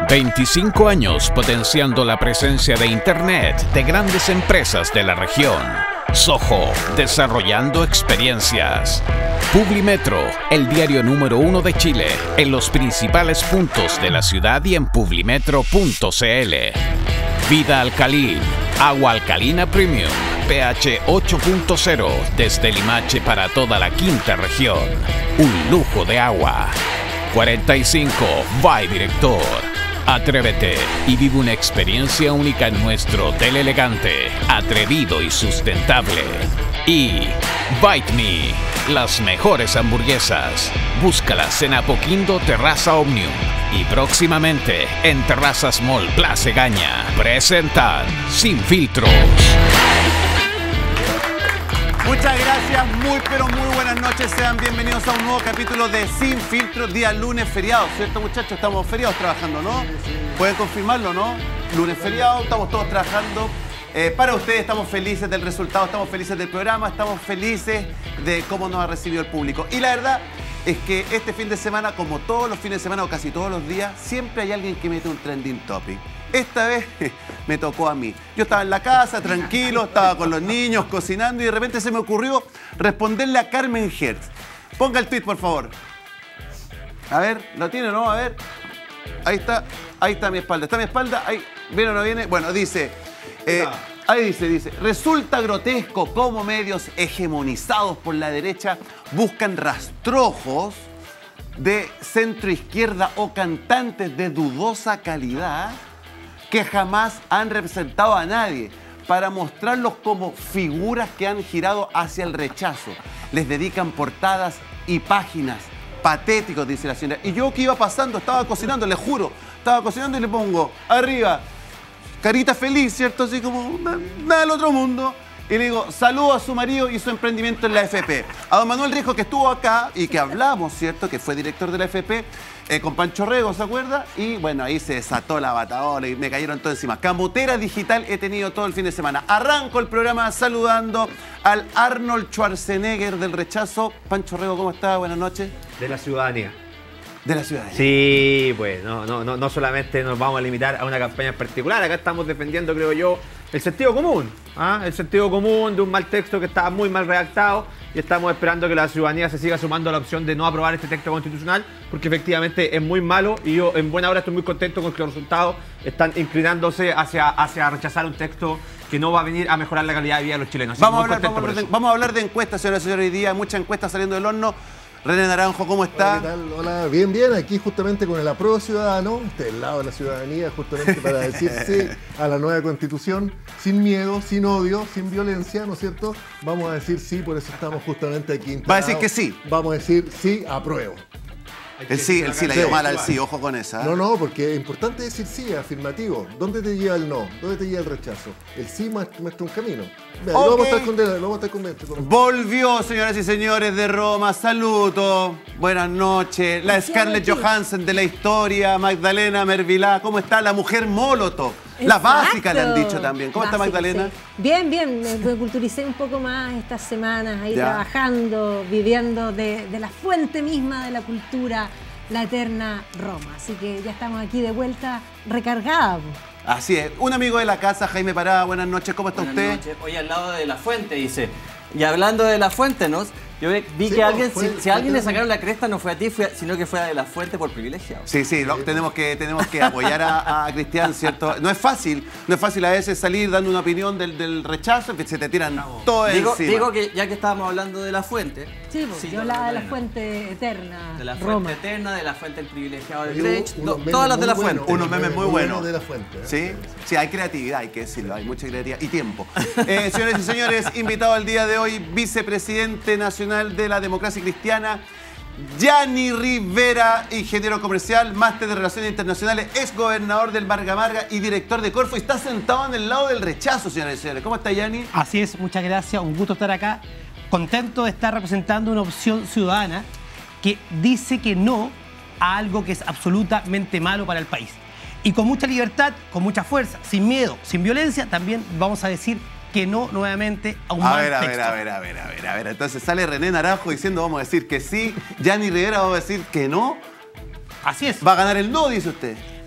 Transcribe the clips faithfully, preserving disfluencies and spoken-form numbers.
veinticinco años potenciando la presencia de Internet de grandes empresas de la región. Soho, desarrollando experiencias. Publimetro, el diario número uno de Chile, en los principales puntos de la ciudad y en publimetro punto cl. Vida Alcalin, agua alcalina premium, pH ocho punto cero, desde Limache para toda la quinta región. Un lujo de agua. cuarenta y cinco, by Director. Atrévete y vive una experiencia única en nuestro hotel elegante, atrevido y sustentable. Y Bite Me, las mejores hamburguesas. Búscalas en Apoquindo Terraza Omnium y próximamente en Terrazas Mall Plaza Egaña. Presentan Sin Filtros. Muchas gracias, muy pero muy buenas noches. Sean bienvenidos a un nuevo capítulo de Sin Filtros, día lunes feriado, ¿cierto, muchachos? Estamos feriados trabajando, ¿no? Pueden confirmarlo, ¿no? Lunes feriado, estamos todos trabajando. Eh, para ustedes estamos felices del resultado, estamos felices del programa, estamos felices de cómo nos ha recibido el público. Y la verdad es que este fin de semana, como todos los fines de semana o casi todos los días, siempre hay alguien que mete un trending topic. Esta vez me tocó a mí. Yo estaba en la casa, tranquilo, estaba con los niños, cocinando, y de repente se me ocurrió responderle a Carmen Hertz. Ponga el tweet, por favor. A ver, ¿lo tiene o no? A ver. Ahí está, ahí está mi espalda. ¿Está mi espalda? Ahí, ¿viene o no viene? Bueno, dice... Eh, ahí dice, dice, resulta grotesco cómo medios hegemonizados por la derecha buscan rastrojos de centro izquierda o cantantes de dudosa calidad que jamás han representado a nadie para mostrarlos como figuras que han girado hacia el rechazo. Les dedican portadas y páginas. Patéticos, dice la señora. Y yo que iba pasando, estaba cocinando, le juro, estaba cocinando y le pongo arriba, carita feliz, ¿cierto? Así como nada del otro mundo. Y le digo, saludo a su marido y su emprendimiento en la A F P. A don Manuel Rijo, que estuvo acá y que hablamos, ¿cierto? Que fue director de la A F P, eh, con Pancho Rego, ¿se acuerda? Y bueno, ahí se desató la batadora y me cayeron todo encima. Camotera digital he tenido todo el fin de semana. Arranco el programa saludando al Arnold Schwarzenegger del rechazo. Pancho Rego, ¿cómo está? Buenas noches. De la ciudadanía. De la ciudadanía. Sí, pues no, no, no, no solamente nos vamos a limitar a una campaña en particular, acá estamos defendiendo, creo yo, el sentido común, ¿ah? El sentido común de un mal texto que estaba muy mal redactado, y estamos esperando que la ciudadanía se siga sumando a la opción de no aprobar este texto constitucional, porque efectivamente es muy malo, y yo en buena hora estoy muy contento con que los resultados están inclinándose hacia, hacia rechazar un texto que no va a venir a mejorar la calidad de vida de los chilenos. Vamos a, hablar, vamos, a hablar de, vamos a hablar de encuestas, señoras y señores, hoy día, muchas encuestas saliendo del horno. René Naranjo, ¿cómo está? Hola, ¿qué tal? Hola, bien, bien, aquí justamente con el apruebo ciudadano, del lado de la ciudadanía, justamente para decir sí a la nueva constitución, sin miedo, sin odio, sin violencia, ¿no es cierto? Vamos a decir sí, por eso estamos justamente aquí. ¿Va a decir que sí? Vamos a decir sí, apruebo. El sí, el sí, la dio mal al sí, ojo con esa. ¿eh? No, no, porque es importante decir sí, afirmativo. ¿Dónde te lleva el no? ¿Dónde te lleva el rechazo? El sí muestra un camino. Vea, okay. Lo vamos a estar con, lo vamos a estar con, con... Volvió, señoras y señores, de Roma. Saludos, buenas noches. La Scarlett Johansson de la historia, Magdalena Mervilá. ¿Cómo está? La mujer Molotov. La básica le han dicho también. ¿Cómo Básica, está Magdalena? Sí. Bien, bien. Me culturicé un poco más estas semanas, ahí ya. trabajando, viviendo de, de la fuente misma de la cultura, la eterna Roma. Así que ya estamos aquí de vuelta recargados. Así es. Un amigo de la casa, Jaime Parada. Buenas noches. ¿Cómo está buenas usted? Buenas noches. Hoy al lado de la fuente, dice. Y hablando de la fuente, ¿no? Yo vi sí, que alguien, fue, si, si a alguien le sacaron la cresta, no fue a ti, fue, sino que fue a de la fuente por privilegiado. Sí, sí, lo, tenemos, que, tenemos que apoyar a, a Cristian, ¿cierto? No es fácil, no es fácil a veces salir dando una opinión del, del rechazo, que se te tiran no. todo digo, encima. Digo que ya que estábamos hablando de la fuente... Sí, pues, sí yo la de la fuente eterna, De la fuente Roma. eterna, de la fuente del privilegiado del Grech, todas las de la fuente. Bueno, unos memes muy buenos. De la fuente, ¿eh? ¿Sí? Sí, hay creatividad, hay que decirlo, hay mucha creatividad y tiempo. Eh, señores y señores, invitado al día de hoy, vicepresidente nacional de la democracia cristiana, Gianni Rivera, ingeniero comercial, máster de Relaciones Internacionales, ex gobernador del Marga Marga y director de Corfo. Y está sentado en el lado del rechazo, señores y señores. ¿Cómo está, Gianni? Así es, muchas gracias. Un gusto estar acá. Contento de estar representando una opción ciudadana que dice que no a algo que es absolutamente malo para el país. Y con mucha libertad, con mucha fuerza, sin miedo, sin violencia, también vamos a decir que no nuevamente a un a mal ver, a texto. ver, a ver, a ver, a ver, a ver. Entonces sale René Naranjo diciendo vamos a decir que sí. Gianni Rivera va a decir que no. Así es. Va a ganar el no, dice usted.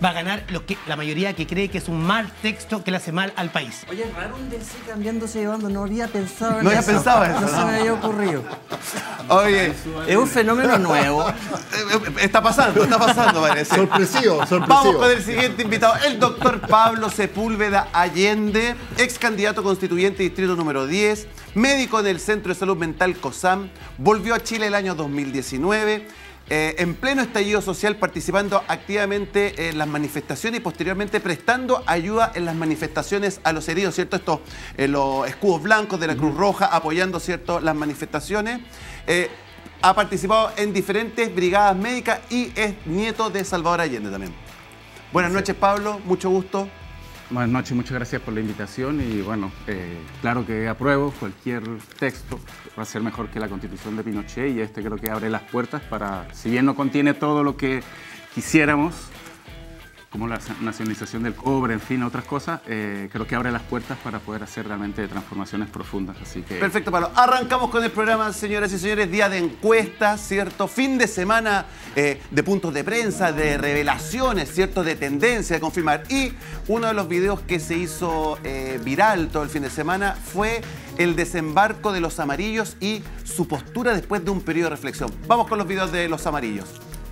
va a ganar lo que, la mayoría que cree que es un mal texto que le hace mal al país. Oye, es raro un D C cambiándose de bando, no había pensado en No eso. había pensado eso, No se ¿no? me había ocurrido. Oye, Es un fenómeno nuevo. está pasando, está pasando, parece. Sorpresivo, sorpresivo. Vamos con el siguiente invitado, el doctor Pablo Sepúlveda Allende, ex candidato constituyente distrito número diez, médico en el Centro de Salud Mental COSAM, volvió a Chile el año dos mil diecinueve, eh, en pleno estallido social, participando activamente en las manifestaciones y posteriormente prestando ayuda en las manifestaciones a los heridos, ¿cierto? Estos, eh, los escudos blancos de la Cruz Roja, apoyando, ¿cierto?, las manifestaciones. Eh, ha participado en diferentes brigadas médicas y es nieto de Salvador Allende también. Buenas noches, Pablo, mucho gusto. Buenas noches, muchas gracias por la invitación y bueno, eh, claro que apruebo cualquier texto, va a ser mejor que la Constitución de Pinochet y este creo que abre las puertas para, si bien no contiene todo lo que quisiéramos, como la nacionalización del cobre, en fin, otras cosas, eh, creo que abre las puertas para poder hacer realmente transformaciones profundas, así que... Perfecto, Pablo. Arrancamos con el programa, señoras y señores, día de encuestas, ¿cierto? Fin de semana eh, de puntos de prensa, de revelaciones, ¿cierto? De tendencia, de confirmar. Y uno de los videos que se hizo eh, viral todo el fin de semana fue el desembarco de los amarillos y su postura después de un periodo de reflexión. Vamos con los videos de los amarillos.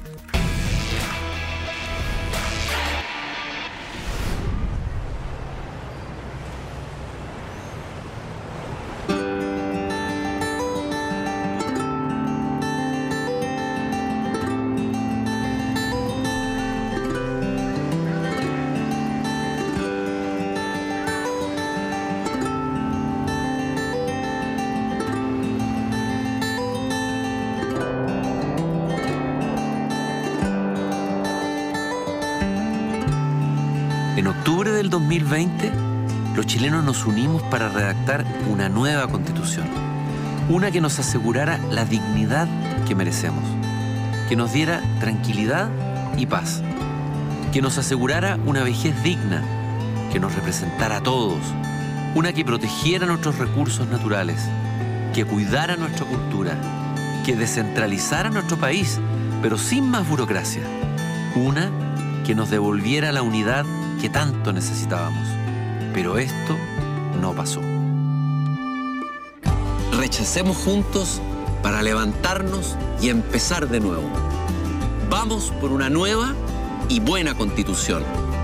En octubre del dos mil veinte, los chilenos nos unimos para redactar una nueva constitución, una que nos asegurara la dignidad que merecemos, que nos diera tranquilidad y paz, que nos asegurara una vejez digna, que nos representara a todos, una que protegiera nuestros recursos naturales, que cuidara nuestra cultura, que descentralizara nuestro país, pero sin más burocracia, una que nos devolviera la unidad que tanto necesitábamos. Pero esto no pasó. Rechacemos juntos para levantarnos y empezar de nuevo. Vamos por una nueva y buena constitución.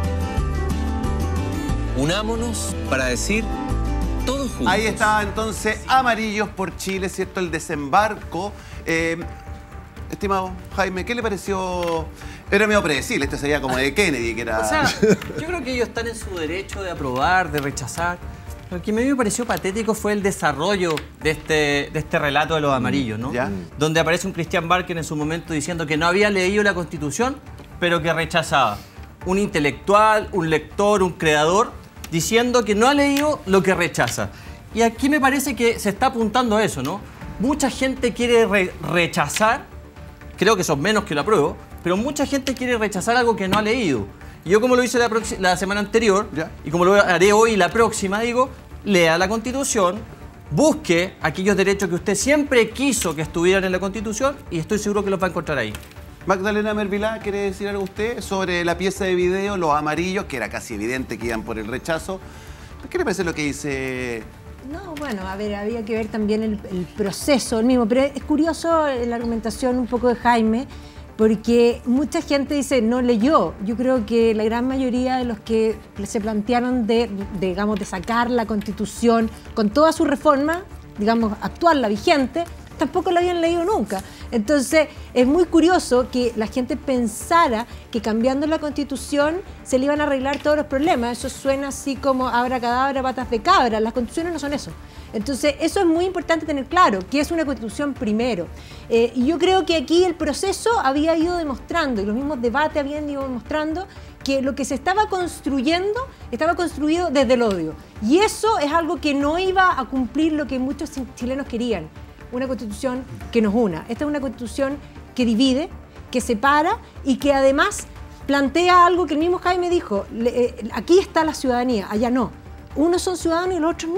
Unámonos para decir todos juntos. Ahí estaba entonces Amarillos por Chile, ¿cierto? El desembarco. Eh, estimado Jaime, ¿qué le pareció? Era medio predecible, esto sería como de Kennedy, que era... O sea, yo creo que ellos están en su derecho de aprobar, de rechazar. Lo que a mí me pareció patético fue el desarrollo de este, de este relato de los amarillos, ¿no? ¿Ya? Donde aparece un Christian Barker en su momento diciendo que no había leído la Constitución, pero que rechazaba. Un intelectual, un lector, un creador, diciendo que no ha leído lo que rechaza. Y aquí me parece que se está apuntando a eso, ¿no? Mucha gente quiere re rechazar, creo que son menos que lo apruebo, pero mucha gente quiere rechazar algo que no ha leído. Y yo, como lo hice la, la semana anterior, ¿ya?, y como lo haré hoy la próxima, digo, lea la Constitución, busque aquellos derechos que usted siempre quiso que estuvieran en la Constitución y estoy seguro que los va a encontrar ahí. Magdalena Mervilá, ¿quiere decir algo usted sobre la pieza de video, los amarillos, que era casi evidente que iban por el rechazo? ¿Qué le parece lo que dice...? No, bueno, a ver, había que ver también el, el proceso, el mismo, pero es curioso la argumentación un poco de Jaime, porque mucha gente dice, no leyó. Yo creo que la gran mayoría de los que se plantearon de, de, digamos, de sacar la Constitución con toda su reforma, digamos, actual, la vigente, tampoco la habían leído nunca. Entonces, es muy curioso que la gente pensara que cambiando la Constitución se le iban a arreglar todos los problemas. Eso suena así como abracadabra, patas de cabra. Las Constituciones no son eso. Entonces, eso es muy importante tener claro, que es una Constitución primero. Eh, y yo creo que aquí el proceso había ido demostrando, y los mismos debates habían ido demostrando, que lo que se estaba construyendo estaba construido desde el odio. Y eso es algo que no iba a cumplir lo que muchos chilenos querían. Una Constitución que nos una. Esta es una Constitución que divide, que separa y que además plantea algo que el mismo Jaime dijo. Le, eh, aquí está la ciudadanía, allá no. Unos son ciudadanos y los otros no.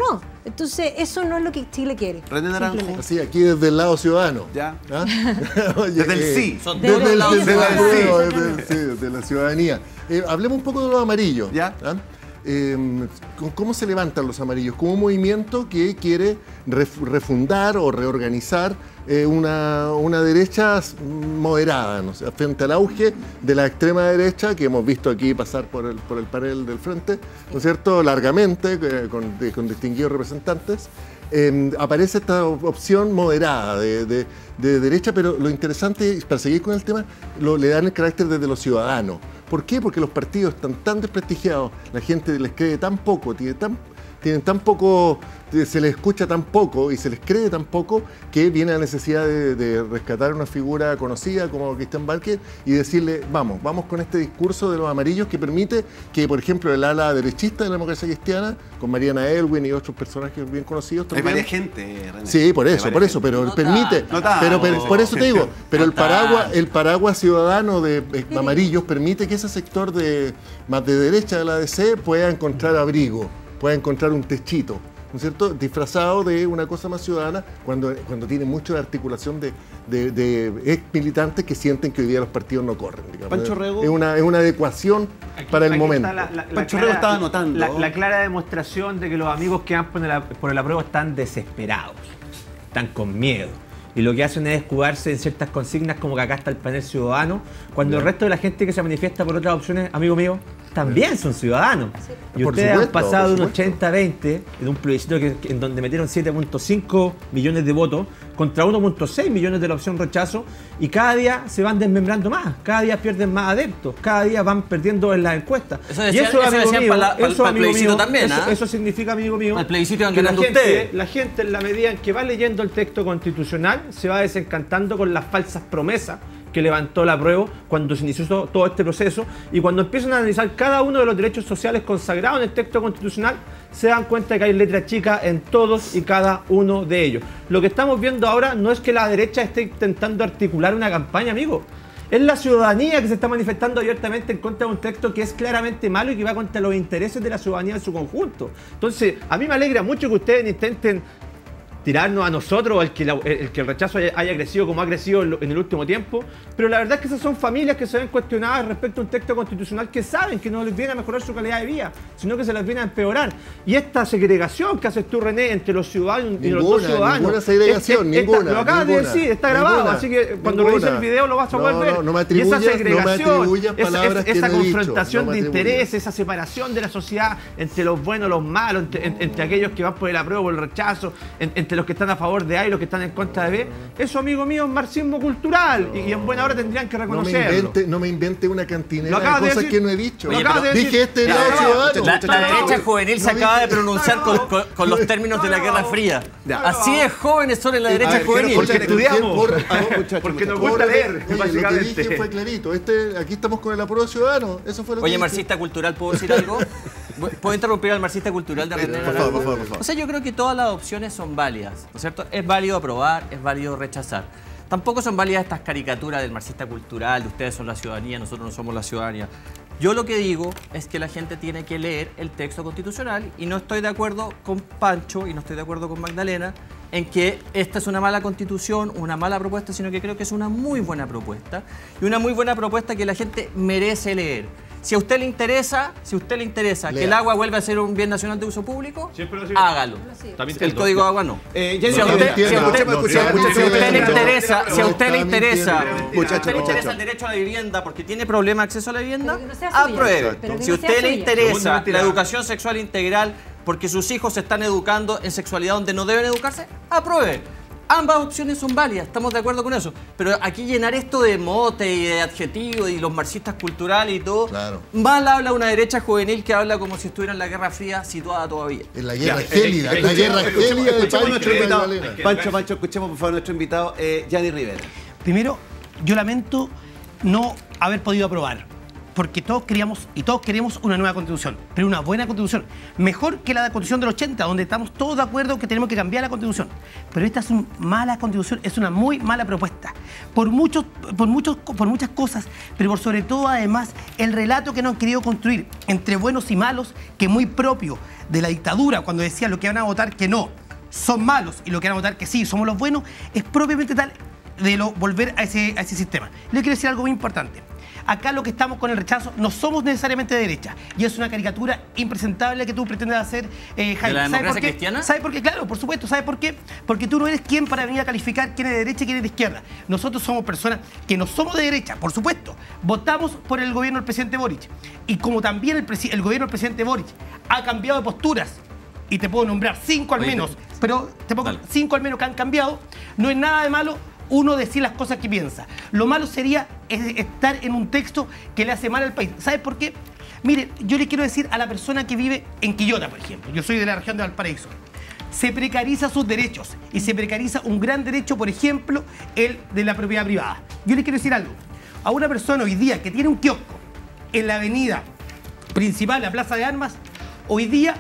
Entonces, eso no es lo que Chile quiere. René Naranjo. Así, aquí desde el lado ciudadano. Ya. ¿Ah? Desde el sí. Son Desde, todos el, lados desde, la, ciudadanos. desde, el- sí, desde la ciudadanía. Eh, hablemos un poco de los amarillos. Ya. ¿Ah? Eh, ¿Cómo se levantan los amarillos? Como un movimiento que quiere ref- refundar o reorganizar eh, una, una derecha moderada, ¿no? O sea, frente al auge de la extrema derecha que hemos visto aquí pasar por el, por el panel del frente, ¿no es cierto?, largamente, eh, con, de- con distinguidos representantes. Eh, aparece esta opción moderada de, de- de derecha, pero lo interesante, para seguir con el tema, lo, le dan el carácter desde los ciudadanos. ¿Por qué? Porque los partidos están tan desprestigiados, la gente les cree tan poco, tiene tan, tienen tan poco, se les escucha tan poco y se les cree tan poco, que viene la necesidad de, de rescatar una figura conocida como Christian Barker y decirle, vamos, vamos con este discurso de los amarillos que permite que, por ejemplo, el ala derechista de la democracia cristiana, con Mariana Elwin y otros personajes bien conocidos Hay también. varias gente, René. Sí, por Hay eso, varias por eso, gente. pero No permite, tanto. No tanto. pero, pero por eso te digo, pero el No tanto. paraguas, el paraguas ciudadano de eh, amarillos permite que ese sector de más de derecha de la A D C pueda encontrar abrigo, pueda encontrar un techito, ¿no es cierto?, disfrazado de una cosa más ciudadana cuando, cuando tiene mucho de articulación de, de, de ex militantes que sienten que hoy día los partidos no corren. digamos. Pancho Rego. Es una, es una adecuación para el Aquí momento. está la- la- la Pancho clara- Rego estaba anotando. La, la clara demostración de que los amigos que van por el, por el apruebo están desesperados, están con miedo. Y lo que hacen es escudarse en ciertas consignas como que acá está el panel ciudadano, cuando el resto de la gente que se manifiesta por otras opciones, amigo mío, también son ciudadanos. Y Por ustedes supuesto, han pasado de por un supuesto. ochenta a veinte, en un plebiscito que, que- en donde metieron siete punto cinco millones de votos, contra uno punto seis millones de la opción rechazo, y cada día se van desmembrando más, cada día pierden más adeptos, cada día van perdiendo en las encuestas. Eso y decían- eso, eso amigo decían mío, para la- para- eso, para el amigo plebiscito mío, también, eso, ¿ah? eso significa, amigo mío, Para el plebiscito iban que la ganando gente, ustedes. la gente, en la medida en que va leyendo el texto constitucional, se va desencantando con las falsas promesas que levantó la apruebo cuando se inició todo, todo este proceso, y cuando empiezan a analizar cada uno de los derechos sociales consagrados en el texto constitucional, se dan cuenta de que hay letra chica en todos y cada uno de ellos. Lo que estamos viendo ahora no es que la derecha esté intentando articular una campaña, amigo. Es la ciudadanía que se está manifestando abiertamente en contra de un texto que es claramente malo y que va contra los intereses de la ciudadanía en su conjunto. Entonces, a mí me alegra mucho que ustedes intenten tirarnos a nosotros el que, la- el que el rechazo haya, haya crecido como ha crecido en, lo- en el último tiempo, pero la verdad es que esas son familias que se ven cuestionadas respecto a un texto constitucional que saben que no les viene a mejorar su calidad de vida, sino que se les viene a empeorar. Y esta segregación que haces tú, René, entre los ciudadanos y los dos Ninguna, ciudadanos. ninguna segregación, es- es- esta- ninguna, Lo acabas de ninguna, decir, está grabado, ninguna, así que cuando ninguna. revises el video lo vas a poder No, ver. no, no me y atribuyas- esa no me segregación, atribuyas esa, palabras esa- que esa no he dicho, confrontación no me de atribuyas. intereses, esa separación de la sociedad entre los buenos, los malos, entre, en- entre aquellos que van por el apruebo, por el rechazo, en- entre los que están a favor de A y los que están en contra de B, eso, amigo mío, es marxismo cultural, y, y en buena hora tendrían que No me, reconocerlo. invente, no me invente una Lo cantinera de acabas de cosas decir. que no he dicho. Lo acabas de decir. Dije este Ya, lado ya, ciudadano. La, Está la derecha grabado. juvenil se No acaba de dije- pronunciar con, con- con los términos de la Guerra Fría. Ya. Así es, jóvenes son en la A derecha ver, quiero juvenil. escuchar- estudiamos. Por- muchachos, Porque nos muchachos. gusta leer, Oye, lo que básicamente. dije fue clarito. Este, aquí estamos con el apruebo ciudadano. Eso fue lo que Oye, dije. marxista cultural, ¿puedo decir algo? ¿Puedo interrumpir al marxista cultural de René Por favor, Naranjo? por favor, por favor. O sea, yo creo que todas las opciones son válidas, ¿no es cierto? Es válido aprobar, es válido rechazar. Tampoco son válidas estas caricaturas del marxista cultural, de ustedes son la ciudadanía, nosotros no somos la ciudadanía. Yo lo que digo es que la gente tiene que leer el texto constitucional, y no estoy de acuerdo con Pancho y no estoy de acuerdo con Magdalena en que esta es una mala constitución, una mala propuesta, sino que creo que es una muy buena propuesta, y una muy buena propuesta que la gente merece leer. Si a usted le interesa, si a usted le interesa que Lea. el agua vuelva a ser un bien nacional de uso público, Siempre lo ha sido. hágalo. El código de agua no. Eh, ya Si a no, usted, ya, si a ya, usted- escuchemos, si a escuchemos, usted- si a usted le escuchemos. interesa, si a usted le Está interesa, mintiendo. si a usted Muchacho, le interesa muchacho. el derecho a la vivienda porque tiene problema de acceso a la vivienda, Pero que no sea suya. apruebe. Pero que Si no a sea usted le suya. interesa Segunda mentira. la educación sexual integral porque sus hijos se están educando en sexualidad donde no deben educarse, apruebe. Ambas opciones son válidas, estamos de acuerdo con eso. Pero aquí llenar esto de mote y de adjetivos y los marxistas culturales y todo, Claro. mal habla una derecha juvenil que habla como si estuviera en la Guerra Fría situada todavía. En la guerra Ya, gélida, eh, la eh, guerra escuchemos- gélida de escuchemos a nuestro Pancho y invitado. Magdalena. Pancho, Pancho, escuchemos por favor a nuestro invitado, eh, Gianni Rivera. Primero, yo lamento no haber podido aprobar, porque todos queríamos y todos queremos una nueva constitución, pero una buena constitución, mejor que la constitución del ochenta, donde estamos todos de acuerdo que tenemos que cambiar la constitución. Pero esta es una mala constitución, es una muy mala propuesta, por, muchos, por, muchos, por muchas cosas, pero por sobre todo además el relato que nos han querido construir entre buenos y malos, que es muy propio de la dictadura, cuando decían lo que van a votar que no, son malos, y lo que van a votar que sí, somos los buenos, es propiamente tal de lo, volver a ese, a ese sistema. Les quiero decir algo muy importante. Acá lo que estamos con el rechazo no somos necesariamente de derecha. Y es una caricatura impresentable que tú pretendes hacer, eh, Jaime. ¿De la democracia ¿Sabe por qué? cristiana? ¿Sabe por qué? Claro, por supuesto. ¿Sabe por qué? Porque tú no eres quien para venir a calificar quién es de derecha y quién es de izquierda. Nosotros somos personas que no somos de derecha, por supuesto. Votamos por el gobierno del presidente Boric. Y como también el, el gobierno del presidente Boric ha cambiado de posturas, y te puedo nombrar cinco al Oye, menos, pero te pongo dale. cinco al menos que han cambiado, no es nada de malo uno decir las cosas que piensa. Lo malo sería estar en un texto que le hace mal al país. ¿Sabes por qué? Mire, yo le quiero decir a la persona que vive en Quillota, por ejemplo, yo soy de la región de Valparaíso, se precariza sus derechos y se precariza un gran derecho, por ejemplo, el de la propiedad privada. Yo le quiero decir algo. A una persona hoy día que tiene un kiosco en la avenida principal, la Plaza de Armas, hoy día,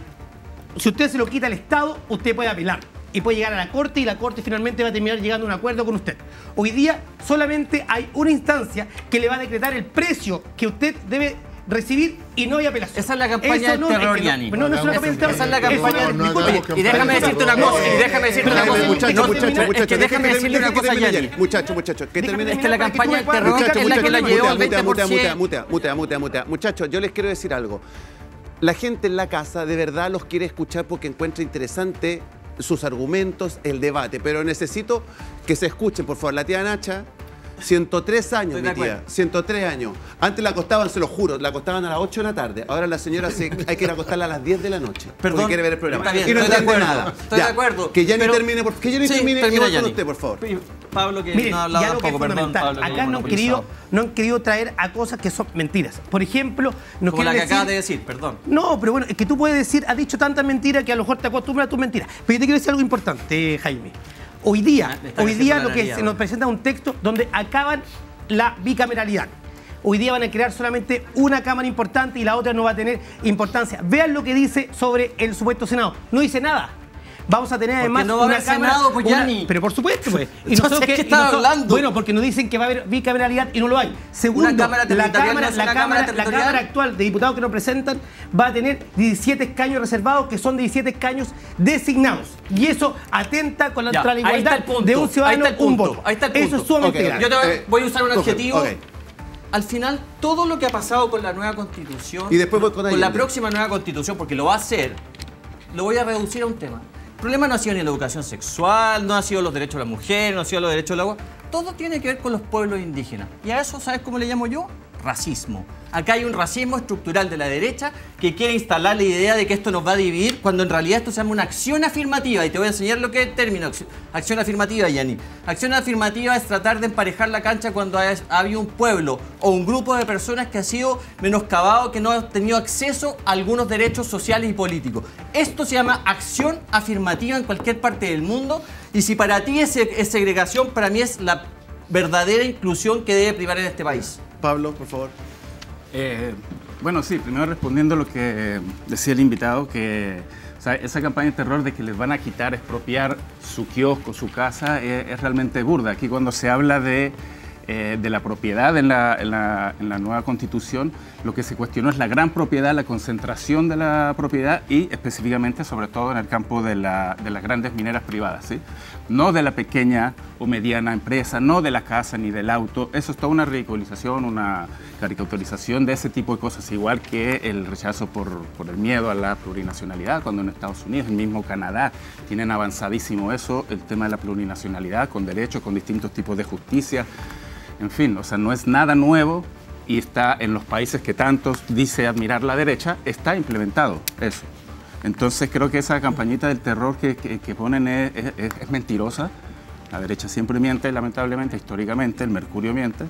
si usted se lo quita al Estado, usted puede apelar y puede llegar a la Corte, y la Corte finalmente va a terminar llegando a un acuerdo con usted. Hoy día solamente hay una instancia que le va a decretar el precio que usted debe recibir y no hay apelación. Esa es la campaña Eso del no, terror, es que no- Yanni. No, no es una campaña del terror. Esa es la campaña Eso del- no- disculpe, disculpe, Y déjame decirte una cosa, y déjame decirte una cosa. Muchachos, No, muchachos, no, muchachos, es que déjame decirle una cosa, Yanni. Muchachos, muchachos, que termine. Es que la campaña del terror Muchachos, es la que la muchachos, llevó al mutea, veinte por mutea, mutea, ciento. mutea, mutea, mutea, mutea. Muchachos, yo les quiero decir algo. La gente en la casa de verdad los quiere escuchar porque encuentra interesante sus argumentos, el debate, pero necesito que se escuchen, por favor. La tía Nacha, ciento tres años, Estoy de mi tía, acuerdo. ciento tres años. Antes la acostaban, se lo juro, la acostaban a las ocho de la tarde. Ahora la señora se, hay que ir a acostarla a las diez de la noche. Perdón, porque quiere ver el programa. está bien, y no estoy de entiende acuerdo, nada. estoy Ya, de acuerdo, Que ya ni pero- termine, por, que ya ni Sí, termine, termina, igual con Yanni. usted, por favor. Pablo, que Miren, no ha y hablado algo que es tampoco, perdón, fundamental. Pablo, que Acá hemos no han, querido, monopolizado. no han querido traer a cosas que son mentiras. Por ejemplo, nos Como la que quieren acabas decir- de decir, perdón. No, pero bueno, es que tú puedes decir, has dicho tantas mentiras que a lo mejor te acostumbras a tus mentiras. Pero yo te quiero decir algo importante, Jaime. Hoy día, Ah, me están hoy haciendo día la lo que nariz se ahora. nos presenta es un texto donde acaban la bicameralidad. Hoy día van a crear solamente una cámara importante y la otra no va a tener importancia. Vean lo que dice sobre el supuesto Senado. No dice nada. Vamos a tener Porque además no va a una haber cámara... Senado, pues, una- Yanni. Pero por supuesto, pues. Y Entonces, nosotros ¿qué que- y estás nosotros- hablando? Bueno, porque nos dicen que va a haber bicameralidad y no lo hay. Segundo, Una cámara la territorial cámara, no es la una cámara, cámara la territorial. cámara actual de diputados que nos presentan va a tener diecisiete escaños reservados, que son diecisiete escaños designados. Y eso atenta contra Ya, la ahí está igualdad el punto, de un ahí ciudadano, está el un punto, voto. ahí está el Eso punto. es sumamente Ok, grave. Yo te Eh, voy a usar un coge, adjetivo. ok. Al final, todo lo que ha pasado con la nueva constitución, Y después voy con la Allende. próxima nueva constitución, porque lo va a hacer, lo voy a reducir a un tema. El problema no ha sido ni la educación sexual, no ha sido los derechos de la mujer, no ha sido los derechos del agua. Todo tiene que ver con los pueblos indígenas. Y a eso, ¿sabes cómo le llamo yo? Racismo. Acá hay un racismo estructural de la derecha que quiere instalar la idea de que esto nos va a dividir, cuando en realidad esto se llama una acción afirmativa. Y te voy a enseñar lo que es el término. acci- Acción afirmativa, Yanni. Acción afirmativa es tratar de emparejar la cancha cuando ha ha habido un pueblo o un grupo de personas que ha sido menoscabado, que no ha tenido acceso a algunos derechos sociales y políticos. Esto se llama acción afirmativa en cualquier parte del mundo. Y si para ti es, es segregación, para mí es la verdadera inclusión que debe privar en este país. Pablo, por favor. Eh, bueno, sí, primero respondiendo a lo que eh, decía el invitado, que o sea, esa campaña de terror de que les van a quitar, expropiar su kiosco, su casa, eh, es realmente burda. Aquí cuando se habla de, eh, de la propiedad en la, en, la, en la nueva constitución, lo que se cuestionó es la gran propiedad, la concentración de la propiedad y específicamente, sobre todo, en el campo de, la, de las grandes mineras privadas, ¿sí? No de la pequeña o mediana empresa, no de la casa ni del auto. Eso es toda una ridiculización, una caricaturización de ese tipo de cosas, igual que el rechazo por, por el miedo a la plurinacionalidad, cuando en Estados Unidos, el mismo Canadá, tienen avanzadísimo eso, el tema de la plurinacionalidad, con derechos, con distintos tipos de justicia. En fin, o sea, no es nada nuevo y está en los países que tantos dice admirar la derecha, está implementado eso. Entonces creo que esa campañita del terror que, que, que ponen es, es, es mentirosa. La derecha siempre miente, lamentablemente, históricamente, el mercurio miente.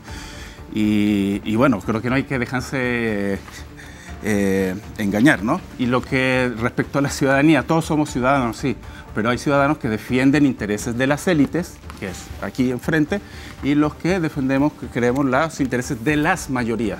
Y, y bueno, creo que no hay que dejarse eh, engañar, ¿no? Y lo que respecto a la ciudadanía, todos somos ciudadanos, sí, pero hay ciudadanos que defienden intereses de las élites, que es aquí enfrente, y los que defendemos, que queremos los intereses de las mayorías.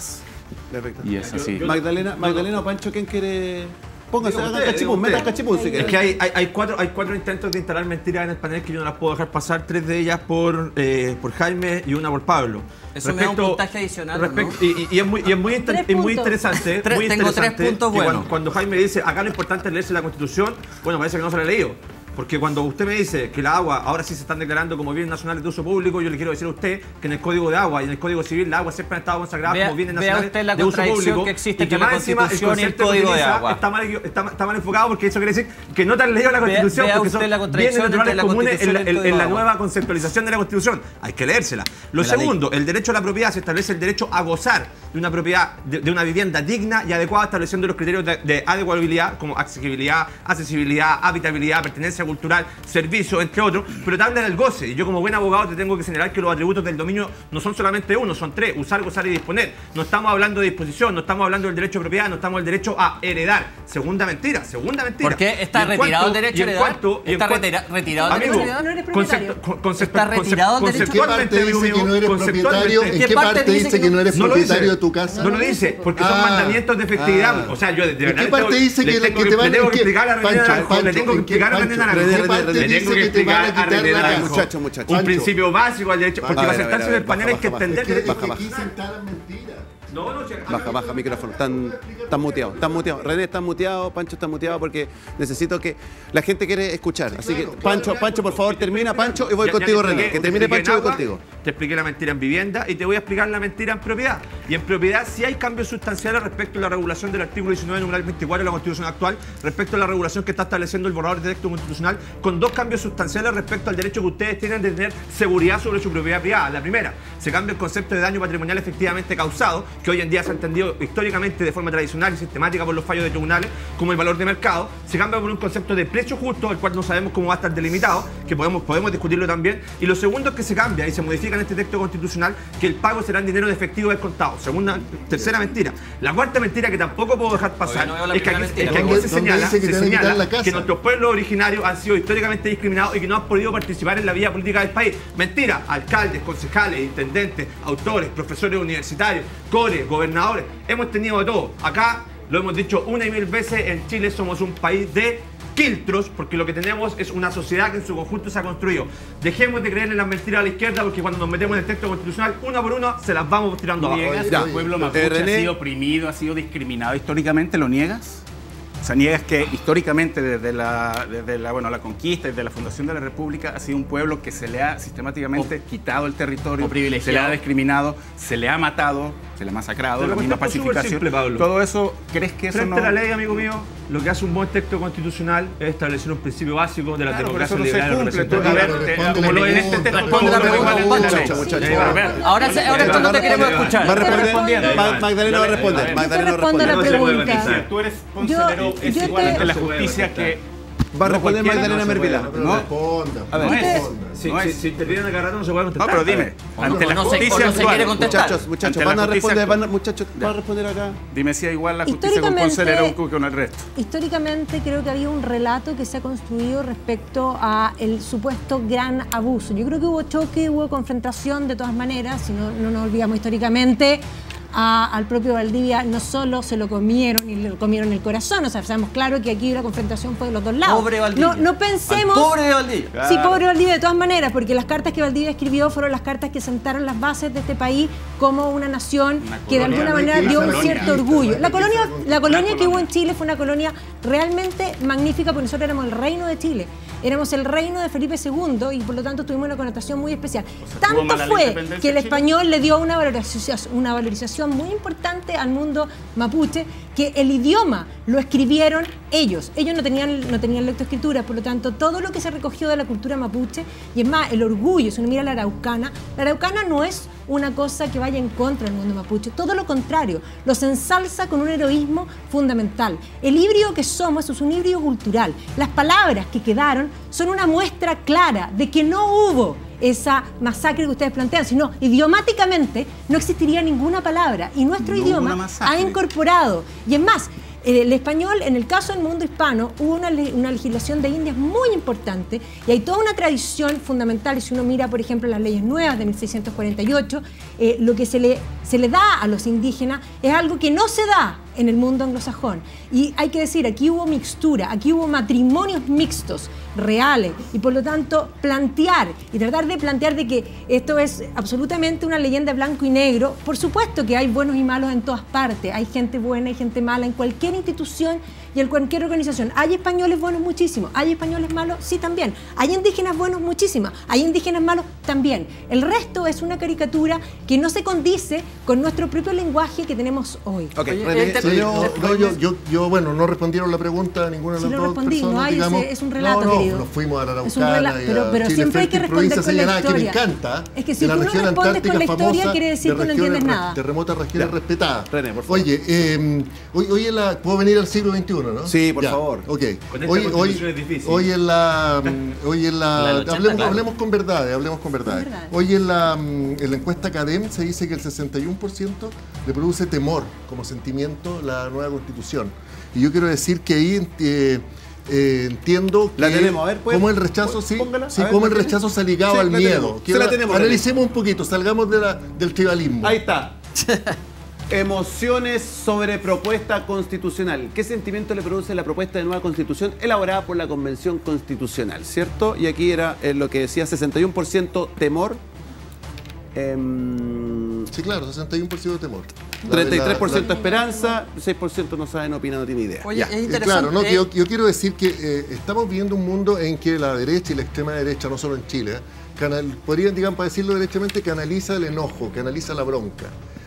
Perfecto. Y es así. Magdalena, Magdalena o Pancho, ¿quién quiere...? Póngase, hagan cachipún, metan cachipún si Es quieren. que hay, hay, hay, cuatro, hay cuatro intentos de instalar mentiras en el panel que yo no las puedo dejar pasar, tres de ellas por, eh, por Jaime y una por Pablo. Eso me da un puntaje adicional, respecto, ¿no? y, y es muy, y es muy, inter, es muy interesante. Tres, muy tengo interesante tres puntos que buenos. Cuando, cuando Jaime dice, acá lo importante es leerse la Constitución, bueno, parece que no se la ha leído. Porque cuando usted me dice que el agua ahora sí se están declarando como bienes nacionales de uso público, yo le quiero decir a usted que en el Código de Agua y en el Código Civil la agua siempre han estado consagradas Vea- como bienes vea nacionales usted la de uso contradicción público. que existe y que entre la más encima Constitución y el concepto que Código de utiliza Agua. Está mal, está, está mal enfocado porque eso quiere decir que no te han leído la Vea- Constitución vea porque usted son la bienes contradicción entre naturales la comunes en la, Constitución y el en- Código en la de Agua. nueva conceptualización de la Constitución. Hay que leérsela. Lo Me la leí. segundo, el derecho a la propiedad, se establece el derecho a gozar de una propiedad, de, de una vivienda digna y adecuada, estableciendo los criterios de, de adecuabilidad como accesibilidad, accesibilidad, habitabilidad, pertenencia cultural, servicio, entre otros, pero te habla del goce. Y yo como buen abogado te tengo que señalar que los atributos del dominio no son solamente uno, son tres: usar, gozar y disponer. No estamos hablando de disposición, no estamos hablando del derecho de propiedad, no estamos del derecho a heredar. Segunda mentira, segunda mentira. ¿Por qué está Y en retirado el cuarto- derecho y a en heredar? cuarto- y en ¿Está cuarto- retira- retirado el Amigo, derecho a heredar? No eres propietario. concepto- con- concepto- ¿Está retirado el concepto- derecho? ¿Qué parte conceptualmente, dice amigo que no eres mío, propietario? ¿En conceptualmente- qué parte dice que no eres No lo propietario dice. de tu casa? No lo dice, porque son Ah, mandamientos de efectividad. ah. O sea, yo de ¿En verdad qué parte tengo- dice le que, tengo que te van le tengo a que explicar a René Pancho, Naranjo, le Pancho, tengo que ¿en qué explicar a René Pancho? Naranjo, ¿En qué René, parte René, le dice tengo que que te van explicar a a quitar René la Naranjo casa? Muchacho, muchacho. un Pancho. principio básico al derecho, porque A para ver, a ver, sentarse a en ver, el panel baja, hay que baja, entender Es que, que es que Baja, aquí baja. se instalan mentiras. no, no, si- Baja, baja, micrófono. Están, están muteados, están muteados. René está muteado, Pancho está muteado porque necesito que la gente quiere escuchar. Así que, claro, Pancho, claro, Pancho, por favor, termina, Pancho, y voy Ya- ya contigo, te René. expliqué- Que te termine expliqué Pancho y en voy agua, contigo. Te expliqué la mentira en vivienda y te voy a explicar la mentira en propiedad. Y en propiedad sí hay cambios sustanciales respecto a la regulación del artículo diecinueve, numeral veinticuatro de la Constitución actual, respecto a la regulación que está estableciendo el borrador de texto constitucional, con dos cambios sustanciales respecto al derecho que ustedes tienen de tener seguridad sobre su propiedad privada. La primera, se cambia el concepto de daño patrimonial efectivamente causado, que hoy en día se ha entendido históricamente de forma tradicional y sistemática por los fallos de tribunales como el valor de mercado. Se cambia por un concepto de precio justo, el cual no sabemos cómo va a estar delimitado, que podemos, podemos discutirlo también. Y lo segundo es que se cambia y se modifica en este texto constitucional que el pago será en dinero de efectivo descontado. Segunda, tercera mentira. La cuarta mentira que tampoco puedo dejar pasar Todavía no veo la es que aquí, primera es que mentira. aquí ¿Dónde- se dónde señala, dice que se te van a quitar señala la casa? que nuestros pueblos originarios han sido históricamente discriminados y que no han podido participar en la vida política del país. Mentira. Alcaldes, concejales, intendentes, autores, profesores universitarios, core, gobernadores. Hemos tenido de todo. Acá lo hemos dicho una y mil veces, en Chile somos un país de quiltros, porque lo que tenemos es una sociedad que en su conjunto se ha construido. Dejemos de creer en las mentiras a la izquierda, porque cuando nos metemos en el texto constitucional, una por una, se las vamos tirando abajo. ¿Niegas que Ya. el pueblo Eh, mapuche René. ha sido oprimido, ha sido discriminado históricamente? ¿Lo niegas? O sea, niegas que históricamente desde la, desde la, bueno, la conquista, desde la fundación de la República, ha sido un pueblo que se le ha sistemáticamente quitado el territorio, o privilegiado. se le ha discriminado, se le ha matado, se le ha masacrado, Te lo la misma contesto súper pacificación. simple, Pablo. Todo eso, ¿crees que eso Frente no...? a la ley, amigo mío, lo que hace un buen texto constitucional es establecer un principio básico de la Claro, pero democracia eso no se liberal y cumple. Tú, a representativa. ver, Responde te- como lo en la este texto... Responde la pregunta, Muchacho, muchacho. Ahora, se- ahora esto no te queremos escuchar. Va a responder. respondiendo. Ma- Magdalena va a responder. Yo Magdalena te va a respondo la responder. No se puede pregunta. organizar. Tú eres Yo- conselero, es yo igual te- ante la justicia que... Va a responder cualquiera, Magdalena no se puede. Mervilá. Pero No. responda. A ver, No es. responda. Si, No si, es. si te piden acá rato no se puede No, contestar. pero dime, O ante no- la o no se- justicia o no se actual, quiere contestar. Muchachos, muchachos, Ante la van a justicia responder, actual. van a- muchachos, van a responder acá. Dime si es igual la justicia con Históricamente- conselero que con el resto. Históricamente creo que había un relato que se ha construido respecto a el supuesto gran abuso. Yo creo que hubo choque, hubo confrontación de todas maneras, si no, no nos olvidamos históricamente. A, al propio Valdivia no solo se lo comieron y le comieron el corazón, o sea, sabemos claro que aquí la confrontación fue de los dos lados. Pobre Valdivia. No, no pensemos... Al pobre de Valdivia. Sí, pobre Valdivia de todas maneras, porque las cartas que Valdivia escribió fueron las cartas que sentaron las bases de este país como una nación Una que de colonia, alguna manera una dio un colonia. cierto orgullo. La colonia, la colonia que colonia. hubo en Chile fue una colonia realmente magnífica, porque nosotros éramos el reino de Chile. Éramos el reino de Felipe segundo y por lo tanto tuvimos una connotación muy especial. ¿tuvo Tanto mala la fue independencia que el Chile? español le dio una valorización, una valorización muy importante al mundo mapuche, que el idioma lo escribieron ellos. Ellos no tenían, no tenían lectoescritura, por lo tanto, todo lo que se recogió de la cultura mapuche, y es más, el orgullo, si uno mira la araucana, la araucana no es una cosa que vaya en contra del mundo mapuche, todo lo contrario, los ensalza con un heroísmo fundamental. El híbrido que somos, eso es un híbrido cultural. Las palabras que quedaron son una muestra clara de que no hubo esa masacre que ustedes plantean, sino idiomáticamente no existiría ninguna palabra y nuestro No hubo idioma una masacre. ha incorporado, y es más, El español, en el caso del mundo hispano, hubo una, una legislación de indias muy importante y hay toda una tradición fundamental. Y si uno mira, por ejemplo, las leyes nuevas de mil seiscientos cuarenta y ocho, eh, lo que se le, se le da a los indígenas es algo que no se da en el mundo anglosajón. Y hay que decir, aquí hubo mixtura, aquí hubo matrimonios mixtos, reales, y por lo tanto plantear y tratar de plantear de que esto es absolutamente una leyenda blanco y negro. Por supuesto que hay buenos y malos en todas partes, hay gente buena y gente mala en cualquier institución y en cualquier organización. Hay españoles buenos muchísimos, hay españoles malos, sí también, hay indígenas buenos muchísimos, hay indígenas malos también. El resto es una caricatura que no se condice con nuestro propio lenguaje que tenemos hoy. Okay. Oye, Sí, no, no, yo, yo, yo, bueno, no respondieron la pregunta a ninguna de las Sí lo dos respondí, personas, no hay digamos. ese- es un relato, no, no, querido. nos fuimos a la Es un Araucana relato, y a pero- pero Chile siempre hay que Fértil, provincia responder con la señalada, que me historia. encanta. Es que si de la tú no región respondes con antártica la historia, famosa, quiere decir de que no regiones entiendes re- nada. de remotas regiones Ya. respetadas. René, por favor. Oye, eh, hoy, hoy en la, ¿puedo venir al siglo veintiuno, no? Sí, por Ya, favor. Ok. Con esta Hoy, hoy, constitución es difícil. hoy en la, mm, hoy en la, La del ochenta, hablemos, claro. hablemos con verdades, hablemos con verdades. Con verdades. Hoy en la, mm, en la encuesta CADEM se dice que el sesenta y uno por ciento le produce temor como sentimiento la nueva constitución. Y yo quiero decir que ahí eh, eh, entiendo que La tenemos, a ver, ¿puede- cómo el rechazo, sí, póngala, sí a ver, cómo ¿la el tiene? rechazo se ha ligado Sí, al la miedo. tenemos, Quiero- sí la tenemos, la analicemos un poquito, salgamos de la, del tribalismo. Ahí está. Emociones sobre propuesta constitucional. ¿Qué sentimiento le produce la propuesta de nueva constitución elaborada por la Convención Constitucional? ¿Cierto? Y aquí era eh, lo que decía sesenta y uno por ciento temor, em, Sí, claro, sesenta y uno por ciento de temor. La- treinta y tres por ciento la- esperanza, seis por ciento no sabe, no opina, no tiene idea. Oye, Ya. es Eh, interesante. claro, no, que eh, yo, yo quiero decir que eh, estamos viviendo un mundo en que la derecha y la extrema derecha, no solo en Chile, eh, canal, podrían, digamos, para decirlo derechamente, canaliza el enojo, canaliza la bronca.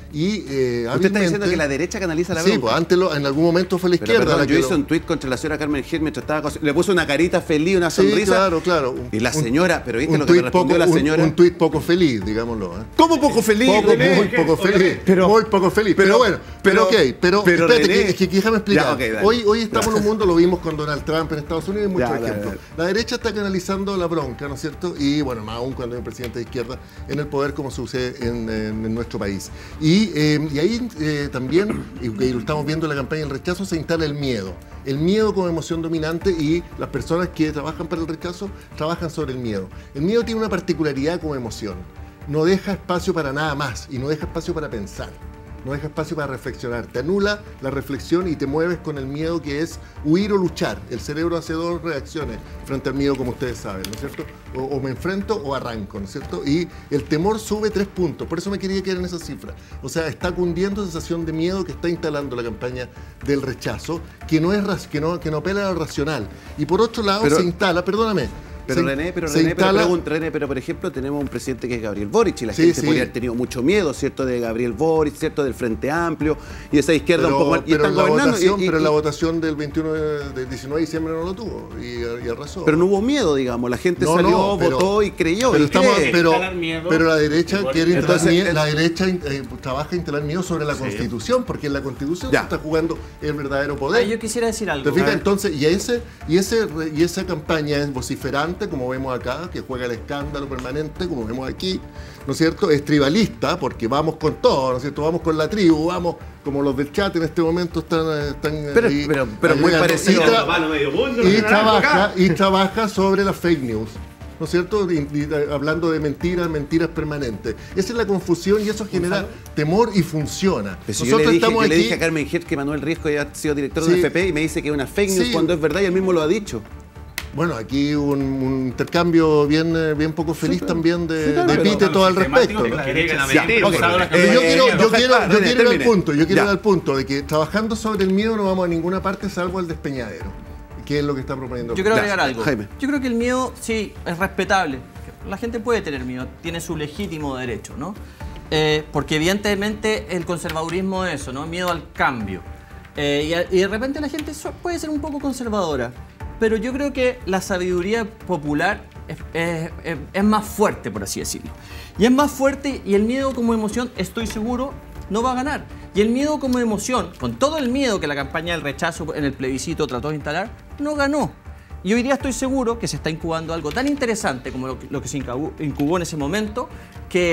Y eh, Usted está diciendo hábilmente- que la derecha canaliza la Sí, bronca. pues antes lo- en algún momento fue la Pero, izquierda perdón, la yo que hice lo- un tuit contra la señora Carmen Gil mientras estaba cos- le puso una carita feliz, una Sí, sonrisa. claro, claro. Un- Y la un- señora, pero ¿viste un lo que me tuit respondió poco- la un- señora? Un, tuit poco feliz, digámoslo. ¿eh? ¿Cómo poco feliz? Poco, René? muy poco feliz. Pero- muy poco feliz. Pero, pero- bueno, pero, pero- ok. Pero, pero espérate, René- que, es que déjame explicar. Ya, ok, dale. hoy, hoy estamos en un mundo, lo vimos con Donald Trump en Estados Unidos y muchos Ya, dale, ejemplos. dale. La derecha está canalizando la bronca, ¿no es cierto? Y bueno, más aún cuando hay un presidente de izquierda en el poder, como sucede en, en- en nuestro país. Y, eh, y ahí eh, también, y que lo estamos viendo en la campaña del rechazo, se instala el miedo. El miedo como emoción dominante, y las personas que trabajan para el rechazo trabajan sobre el miedo. El miedo tiene una particularidad como emoción. No deja espacio para nada más y no deja espacio para pensar. No deja espacio para reflexionar. Te anula la reflexión y te mueves con el miedo, que es huir o luchar. El cerebro hace dos reacciones frente al miedo, como ustedes saben, ¿no es cierto? O, o me enfrento o arranco, ¿no es cierto? Y el temor sube tres puntos. Por eso me quería quedar en esa cifra. O sea, está cundiendo sensación de miedo que está instalando la campaña del rechazo, que no es ras- que no, que no apela a lo racional. Y por otro lado Pero- se instala, perdóname. Pero se- René, pero se René, pero, instala- pregunta, René, pero por ejemplo tenemos un presidente que es Gabriel Boric y la Sí, gente sí. podría haber tenido mucho miedo, ¿cierto? De Gabriel Boric, ¿cierto? Del Frente Amplio y esa izquierda pero, un poco mal. Y pero están la gobernando. y- votación, y- pero y- la votación del veintiuno de, del diecinueve de diciembre no lo tuvo y, y arrasó. pero no hubo miedo, digamos. La gente No, salió, no, pero- votó y creyó. Pero, y estamos, cree. pero, Instalar miedo. pero la derecha quiere instalar Entonces, miedo, el- la derecha eh, trabaja en instalar miedo sobre la Constitución, porque en la Constitución Ya. se está jugando el verdadero ah, poder. yo quisiera decir algo. ¿Te fijas? A ver. Entonces, y, ese, y, ese, y esa campaña es vociferante, como vemos acá, que juega el escándalo permanente, como vemos aquí, ¿no es cierto? Es tribalista, porque vamos con todo, ¿no es cierto? Vamos con la tribu, vamos, como los del chat en este momento están... están Pero- ahí pero- pero muy agregando. parecido. Y, tra- Mano medio mundo, y lo trabaja, acá. y trabaja sobre las fake news. ¿No es cierto? Y- y, eh, hablando de mentiras, mentiras permanentes. Esa es la confusión y eso genera temor y funciona. Pero si yo le, Nosotros dije, estamos yo le aquí. dije a Carmen Gil que Manuel Riesco ya ha sido director de Sí. una F P y me dice que es una fake news Sí. cuando es verdad y él mismo lo ha dicho. Bueno, aquí un, un intercambio bien, eh, bien poco feliz también de, Sí, claro, de pero- epítetos al respecto. ¿no? Que llegan a Ya, mentir, ok. usado las Pero yo Eh, quiero, yo René, quiero, yo René, quiero ir al termine. punto, yo quiero Ya. ir al punto de que trabajando sobre el miedo no vamos a ninguna parte salvo al despeñadero, que es lo que está proponiendo. Yo quiero Ya, agregar algo. Jaime. Yo creo que el miedo, sí, es respetable. La gente puede tener miedo, tiene su legítimo derecho, ¿no? Eh, porque evidentemente el conservadurismo es eso, ¿no? Miedo al cambio. Eh, y, a- y de repente la gente so- puede ser un poco conservadora. Pero yo creo que la sabiduría popular es, es- es- es más fuerte, por así decirlo. Y es más fuerte y el miedo como emoción, estoy seguro, no va a ganar. Y el miedo como emoción, con todo el miedo que la campaña del rechazo en el plebiscito trató de instalar, no ganó. Y hoy día estoy seguro que se está incubando algo tan interesante como lo que, lo que se incubó, incubó en ese momento, que es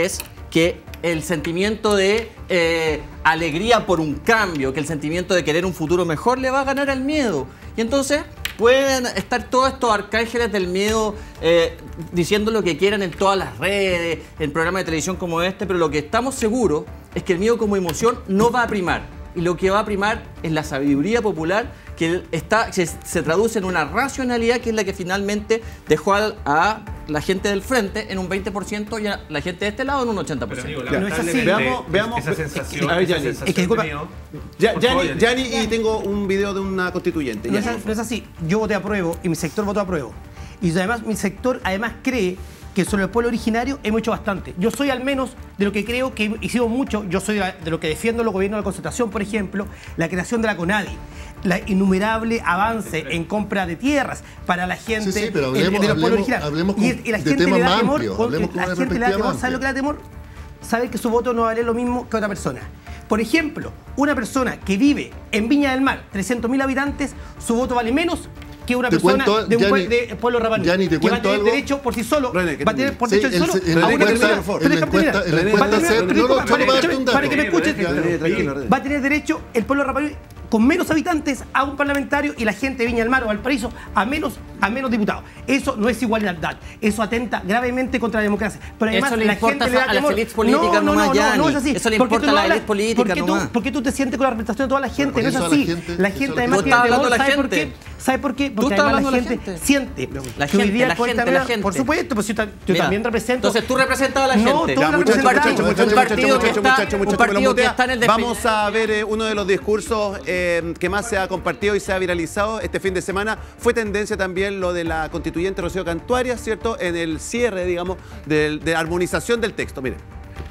que el sentimiento de eh, alegría por un cambio, que el sentimiento de querer un futuro mejor le va a ganar al miedo. Y entonces pueden estar todos estos arcángeles del miedo eh, diciendo lo que quieran en todas las redes, en programas de televisión como este, pero lo que estamos seguros es que el miedo como emoción no va a primar. Y lo que va a primar es la sabiduría popular que está, se, se traduce en una racionalidad que es la que finalmente dejó a, a la gente del frente en un veinte por ciento y a la gente de este lado en un ochenta por ciento. Pero, amigo, no es así. Veamos, veamos. Esa sensación, a ver, esa Gianni. sensación Es que, disculpa, de miedo. Ya, Por Gianni, favor, Gianni, y tengo un video de una constituyente. No es, Gianni, no es así. Yo voté apruebo y mi sector votó apruebo. Y además mi sector además cree que sobre el pueblo originario hemos hecho bastante. Yo soy al menos de lo que creo que hicimos mucho, yo soy de lo que defiendo los gobiernos de la concertación, por ejemplo, la creación de la CONADI, la innumerable avance en compra de tierras para la gente Sí, sí, pero eh, hablemos- de los pueblos hablemos- originarios. hablemos con- y, y la de gente temas le da más temor, amplios, con- hablemos con la una gente le da perspectiva temor, más ¿sabe lo que le da temor? Saber que su voto no va a valer lo mismo que otra persona. Por ejemplo, una persona que vive en Viña del Mar, trescientos mil habitantes, su voto vale menos que una Te persona cuento, de un Gianni, pue- de pueblo rapanui, Gianni, te que va a cuento tener algo. derecho por sí solo, René, que va a tener por Sí, derecho el- solo en la a una encuesta- determinada- en la pero déjame encuesta- terminar. en la Va a encuesta tener- se- pero no, no, disculpa, solo para- para darte un dato. para que me escuchen, Tranquilo, tranquilo, René. va a tener derecho el pueblo rapanui con menos habitantes a un parlamentario y la gente de Viña del Mar o Valparaíso a menos, a menos diputados. Eso no es igualdad. Eso atenta gravemente contra la democracia. Pero además Eso le la importa gente le da a las temor. élites políticas no, no, nomás, no, no, no Gianni. es así. Eso le ¿Por qué importa tú a no las hablas- élites políticas ¿por qué tú- nomás? ¿Por qué tú te sientes con la representación de toda la gente? Pero No es por eso así. la gente- La eso gente es además lo que- tiene Tú estás temor. hablando de la ¿Sabe por gente. qué? ¿Sabe por qué? Porque estás además hablando la de la gente gente. siente La que hoy gente, día la puede gente, también- la gente. Por supuesto, pues yo, ta- yo Mira, también represento. Entonces tú representas a la No, gente. tú Ya, la muchachos, representas. muchachos, Un muchachos, partido muchachos, que muchachos, está- muchachos, un muchachos, partido me lo que mutea. está en el Vamos a ver eh, uno de los discursos eh, que más se ha compartido y se ha viralizado este fin de semana. Fue tendencia también lo de la constituyente Rocío Cantuaria, ¿cierto? En el cierre, digamos, del- de, armonización del texto. Miren.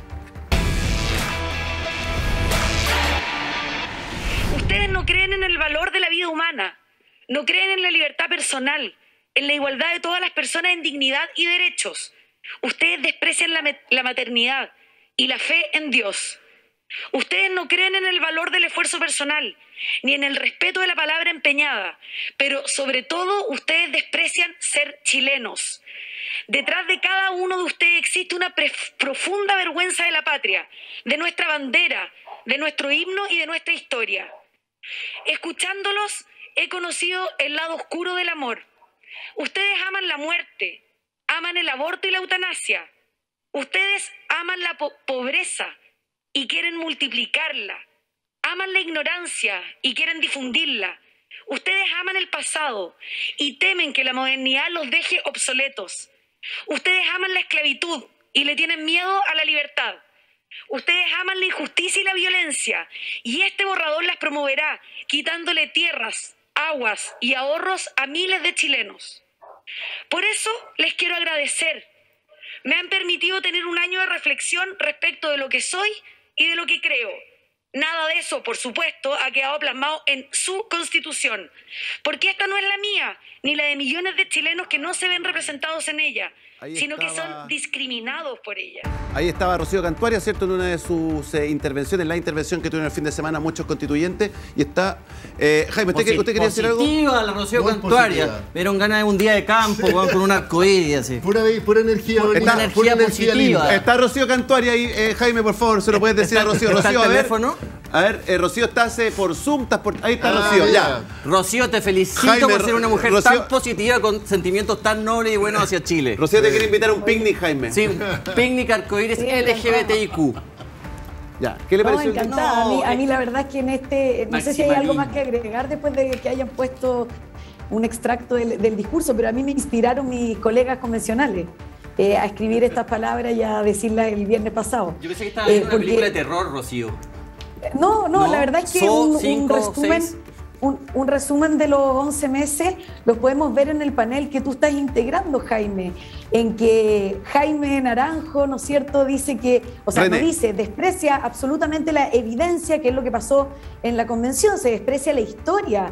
Ustedes no creen en el valor de la vida humana, no creen en la libertad personal, en la igualdad de todas las personas en dignidad y derechos. Ustedes desprecian la, me- la maternidad y la fe en Dios. Ustedes no creen en el valor del esfuerzo personal, ni en el respeto de la palabra empeñada, pero sobre todo ustedes desprecian ser chilenos. Detrás de cada uno de ustedes existe una pre- profunda vergüenza de la patria, de nuestra bandera, de nuestro himno y de nuestra historia. Escuchándolos, he conocido el lado oscuro del amor. Ustedes aman la muerte, aman el aborto y la eutanasia. Ustedes aman la po- pobreza y quieren multiplicarla. Aman la ignorancia y quieren difundirla. Ustedes aman el pasado y temen que la modernidad los deje obsoletos. Ustedes aman la esclavitud y le tienen miedo a la libertad. Ustedes aman la injusticia y la violencia, y este borrador las promoverá, quitándole tierras, aguas y ahorros a miles de chilenos. Por eso les quiero agradecer. Me han permitido tener un año de reflexión respecto de lo que soy y de lo que creo. Nada de eso, por supuesto, ha quedado plasmado en su Constitución, porque esta no es la mía, ni la de millones de chilenos que no se ven representados en ella, Ahí sino que estaba- son discriminados por ella. Ahí estaba Rocío Cantuaria, ¿cierto? En una de sus eh, intervenciones, la intervención que tuvieron el fin de semana muchos constituyentes. Y está. eh, Jaime, ¿usted, que- usted quería decir algo? Positiva la Rocío Muy Cantuaria. positiva. Me dieron ganas de un día de campo, weón, con un arcoíris así. Pura, pura energía, bonita, Está pura energía positiva. linda. Está Rocío Cantuaria ahí. eh, Jaime, por favor, se lo puedes decir a Rocío. ¿Está el Rocío, a ver. teléfono? A ver, eh, Rocío, estás eh, por Zoom, estás por. Ahí está Ah, Rocío, ya. ya. Rocío, te felicito Jaime, por ser una mujer Rocío- tan positiva, con sentimientos tan nobles y buenos hacia Chile. Rocío te quiere invitar a un picnic, Jaime. Sí, un picnic arcoíris L G B T I Q. Ya, ¿qué le No, pareció? encantada. a, mí, a mí la verdad es que en este, no sé si hay algo Maximalismo. más que agregar después de que hayan puesto un extracto del, del discurso, pero a mí me inspiraron mis colegas convencionales eh, a escribir estas palabras y a decirlas el viernes pasado. Yo pensé que estaba Eh, viendo una porque- película de terror, Rocío. No, no, No, la verdad es que son un, un cinco, resumen, seis. un, un resumen de los once meses lo podemos ver en el panel que tú estás integrando, Jaime, en que Jaime Naranjo, ¿no es cierto?, dice que, o sea, René. no dice, desprecia absolutamente la evidencia, que es lo que pasó en la convención, se desprecia la historia.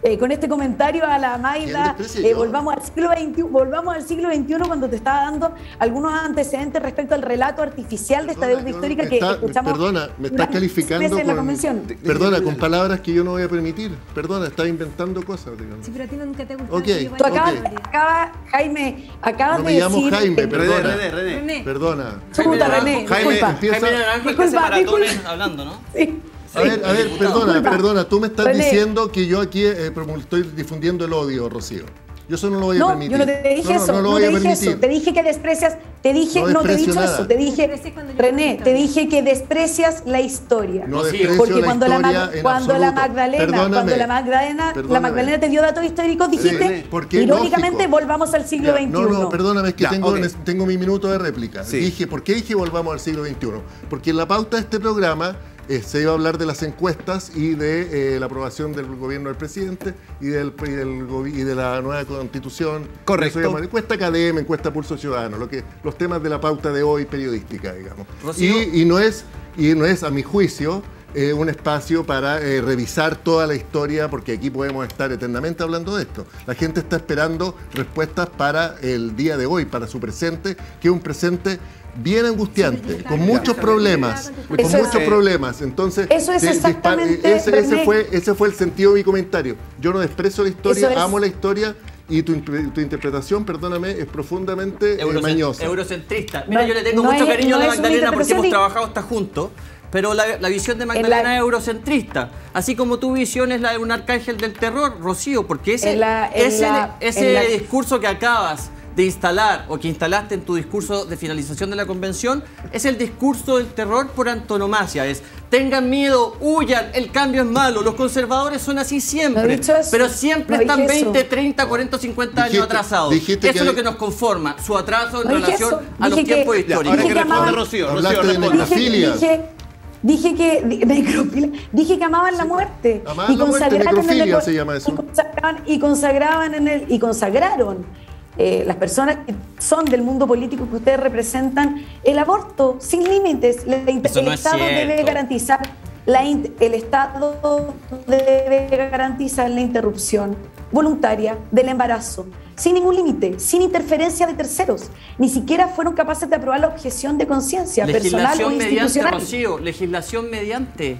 Eh, con este comentario a la Mayda, eh, volvamos, al siglo veintiuno, volvamos al siglo veintiuno cuando te estaba dando algunos antecedentes respecto al relato artificial de esta Perdona, deuda yo- histórica me que está- escuchamos. Perdona, me estás unas calificando veces en la con, convención. perdona, con palabras que yo no voy a permitir. Perdona, estás inventando cosas, digamos. Sí, pero a ti nunca te gustó. Ok, Tú acabas, ok. acaba, Jaime, acabas No de me llamo decir... Jaime, eh, perdona. René, René. René. Perdona. Chuta, René, Jaime, disculpa. empieza- Jaime Naranjo, el que hace Disculpa, maratones disculpa. hablando, ¿no? Sí. A ver, a ver, perdona, Disculpa. perdona, tú me estás René. diciendo que yo aquí eh, promu- estoy difundiendo el odio, Rocío. Yo eso no lo voy a No, permitir. yo no te dije No, no, eso, no lo no voy te a dije permitir. eso. Te dije que desprecias, te dije, No no, te he desprecio dicho nada. eso, te dije, Desprecias cuando yo René, pregunto. te dije que desprecias la historia. No Sí, desprecio Porque la cuando la, historia Mag- en cuando la absoluto. Magdalena, Perdóname. cuando la Magdalena, la Perdóname. Magdalena te dio datos históricos, dijiste, René, porque irónicamente, lógico. volvamos al siglo Ya, veintiuno. No, no, perdóname, es que Ya, tengo, ok. tengo mi minuto de réplica. Sí. Dije, ¿por qué dije volvamos al siglo veintiuno? Porque en la pauta de este programa eh, se iba a hablar de las encuestas y de eh, la aprobación del gobierno del presidente y, del, y, del gobi- y de la nueva constitución. Correcto. Eso llama encuesta académica, encuesta pulso ciudadano, lo que, los temas de la pauta de hoy periodística, digamos. Rocío. Y, y no es, y no es, a mi juicio, eh, un espacio para eh, revisar toda la historia, porque aquí podemos estar eternamente hablando de esto. La gente está esperando respuestas para el día de hoy, para su presente, que es un presente bien angustiante, con muchos problemas, con Eso muchos es- problemas. Entonces, Eso es de- exactamente, dispar- ese, ese René. fue, ese fue el sentido de mi comentario. Yo no desprecio la historia, Eso es- amo la historia y tu, impre- tu interpretación, perdóname, es profundamente eh, Eurocent- mañosa. Eurocentrista. Mira, No- yo le tengo no mucho es- cariño no a la es una Magdalena porque interpretación hemos de- trabajado hasta juntos, pero la, la visión de Magdalena la- es eurocentrista. Así como tu visión es la de un arcángel del terror, Rocío, porque ese, En la- en ese, la- ese en la- discurso que acabas de instalar o que instalaste en tu discurso de finalización de la convención es el discurso del terror por antonomasia. Es tengan miedo, huyan, el cambio es malo. Los conservadores son así No he siempre, dicho eso. pero siempre No están dije eso. veinte, treinta, cuarenta, cincuenta años Dijiste- atrasados. dijiste Eso que es lo hay- que nos conforma, su atraso en No dije relación eso. a los Dije que- tiempos Ya, históricos. Ahora que Dije que responde amaban- Rocío. Hablaste Rocío, de responde. necrofilia. Dije, dije que di- necrofilia. Dije que amaban la muerte Amaban la muerte, en el necrofilia eco- se llama eso. y consagraban, y consagraban en el y consagraron eh, las personas que son del mundo político que ustedes representan el aborto sin límites. La inter- Eso el no es Estado debe cierto. garantizar la in- el Estado debe garantizar la interrupción voluntaria del embarazo sin ningún límite, sin interferencia de terceros. Ni siquiera fueron capaces de aprobar la objeción de conciencia personal o Legislación mediante, institucional. Rocío, legislación mediante.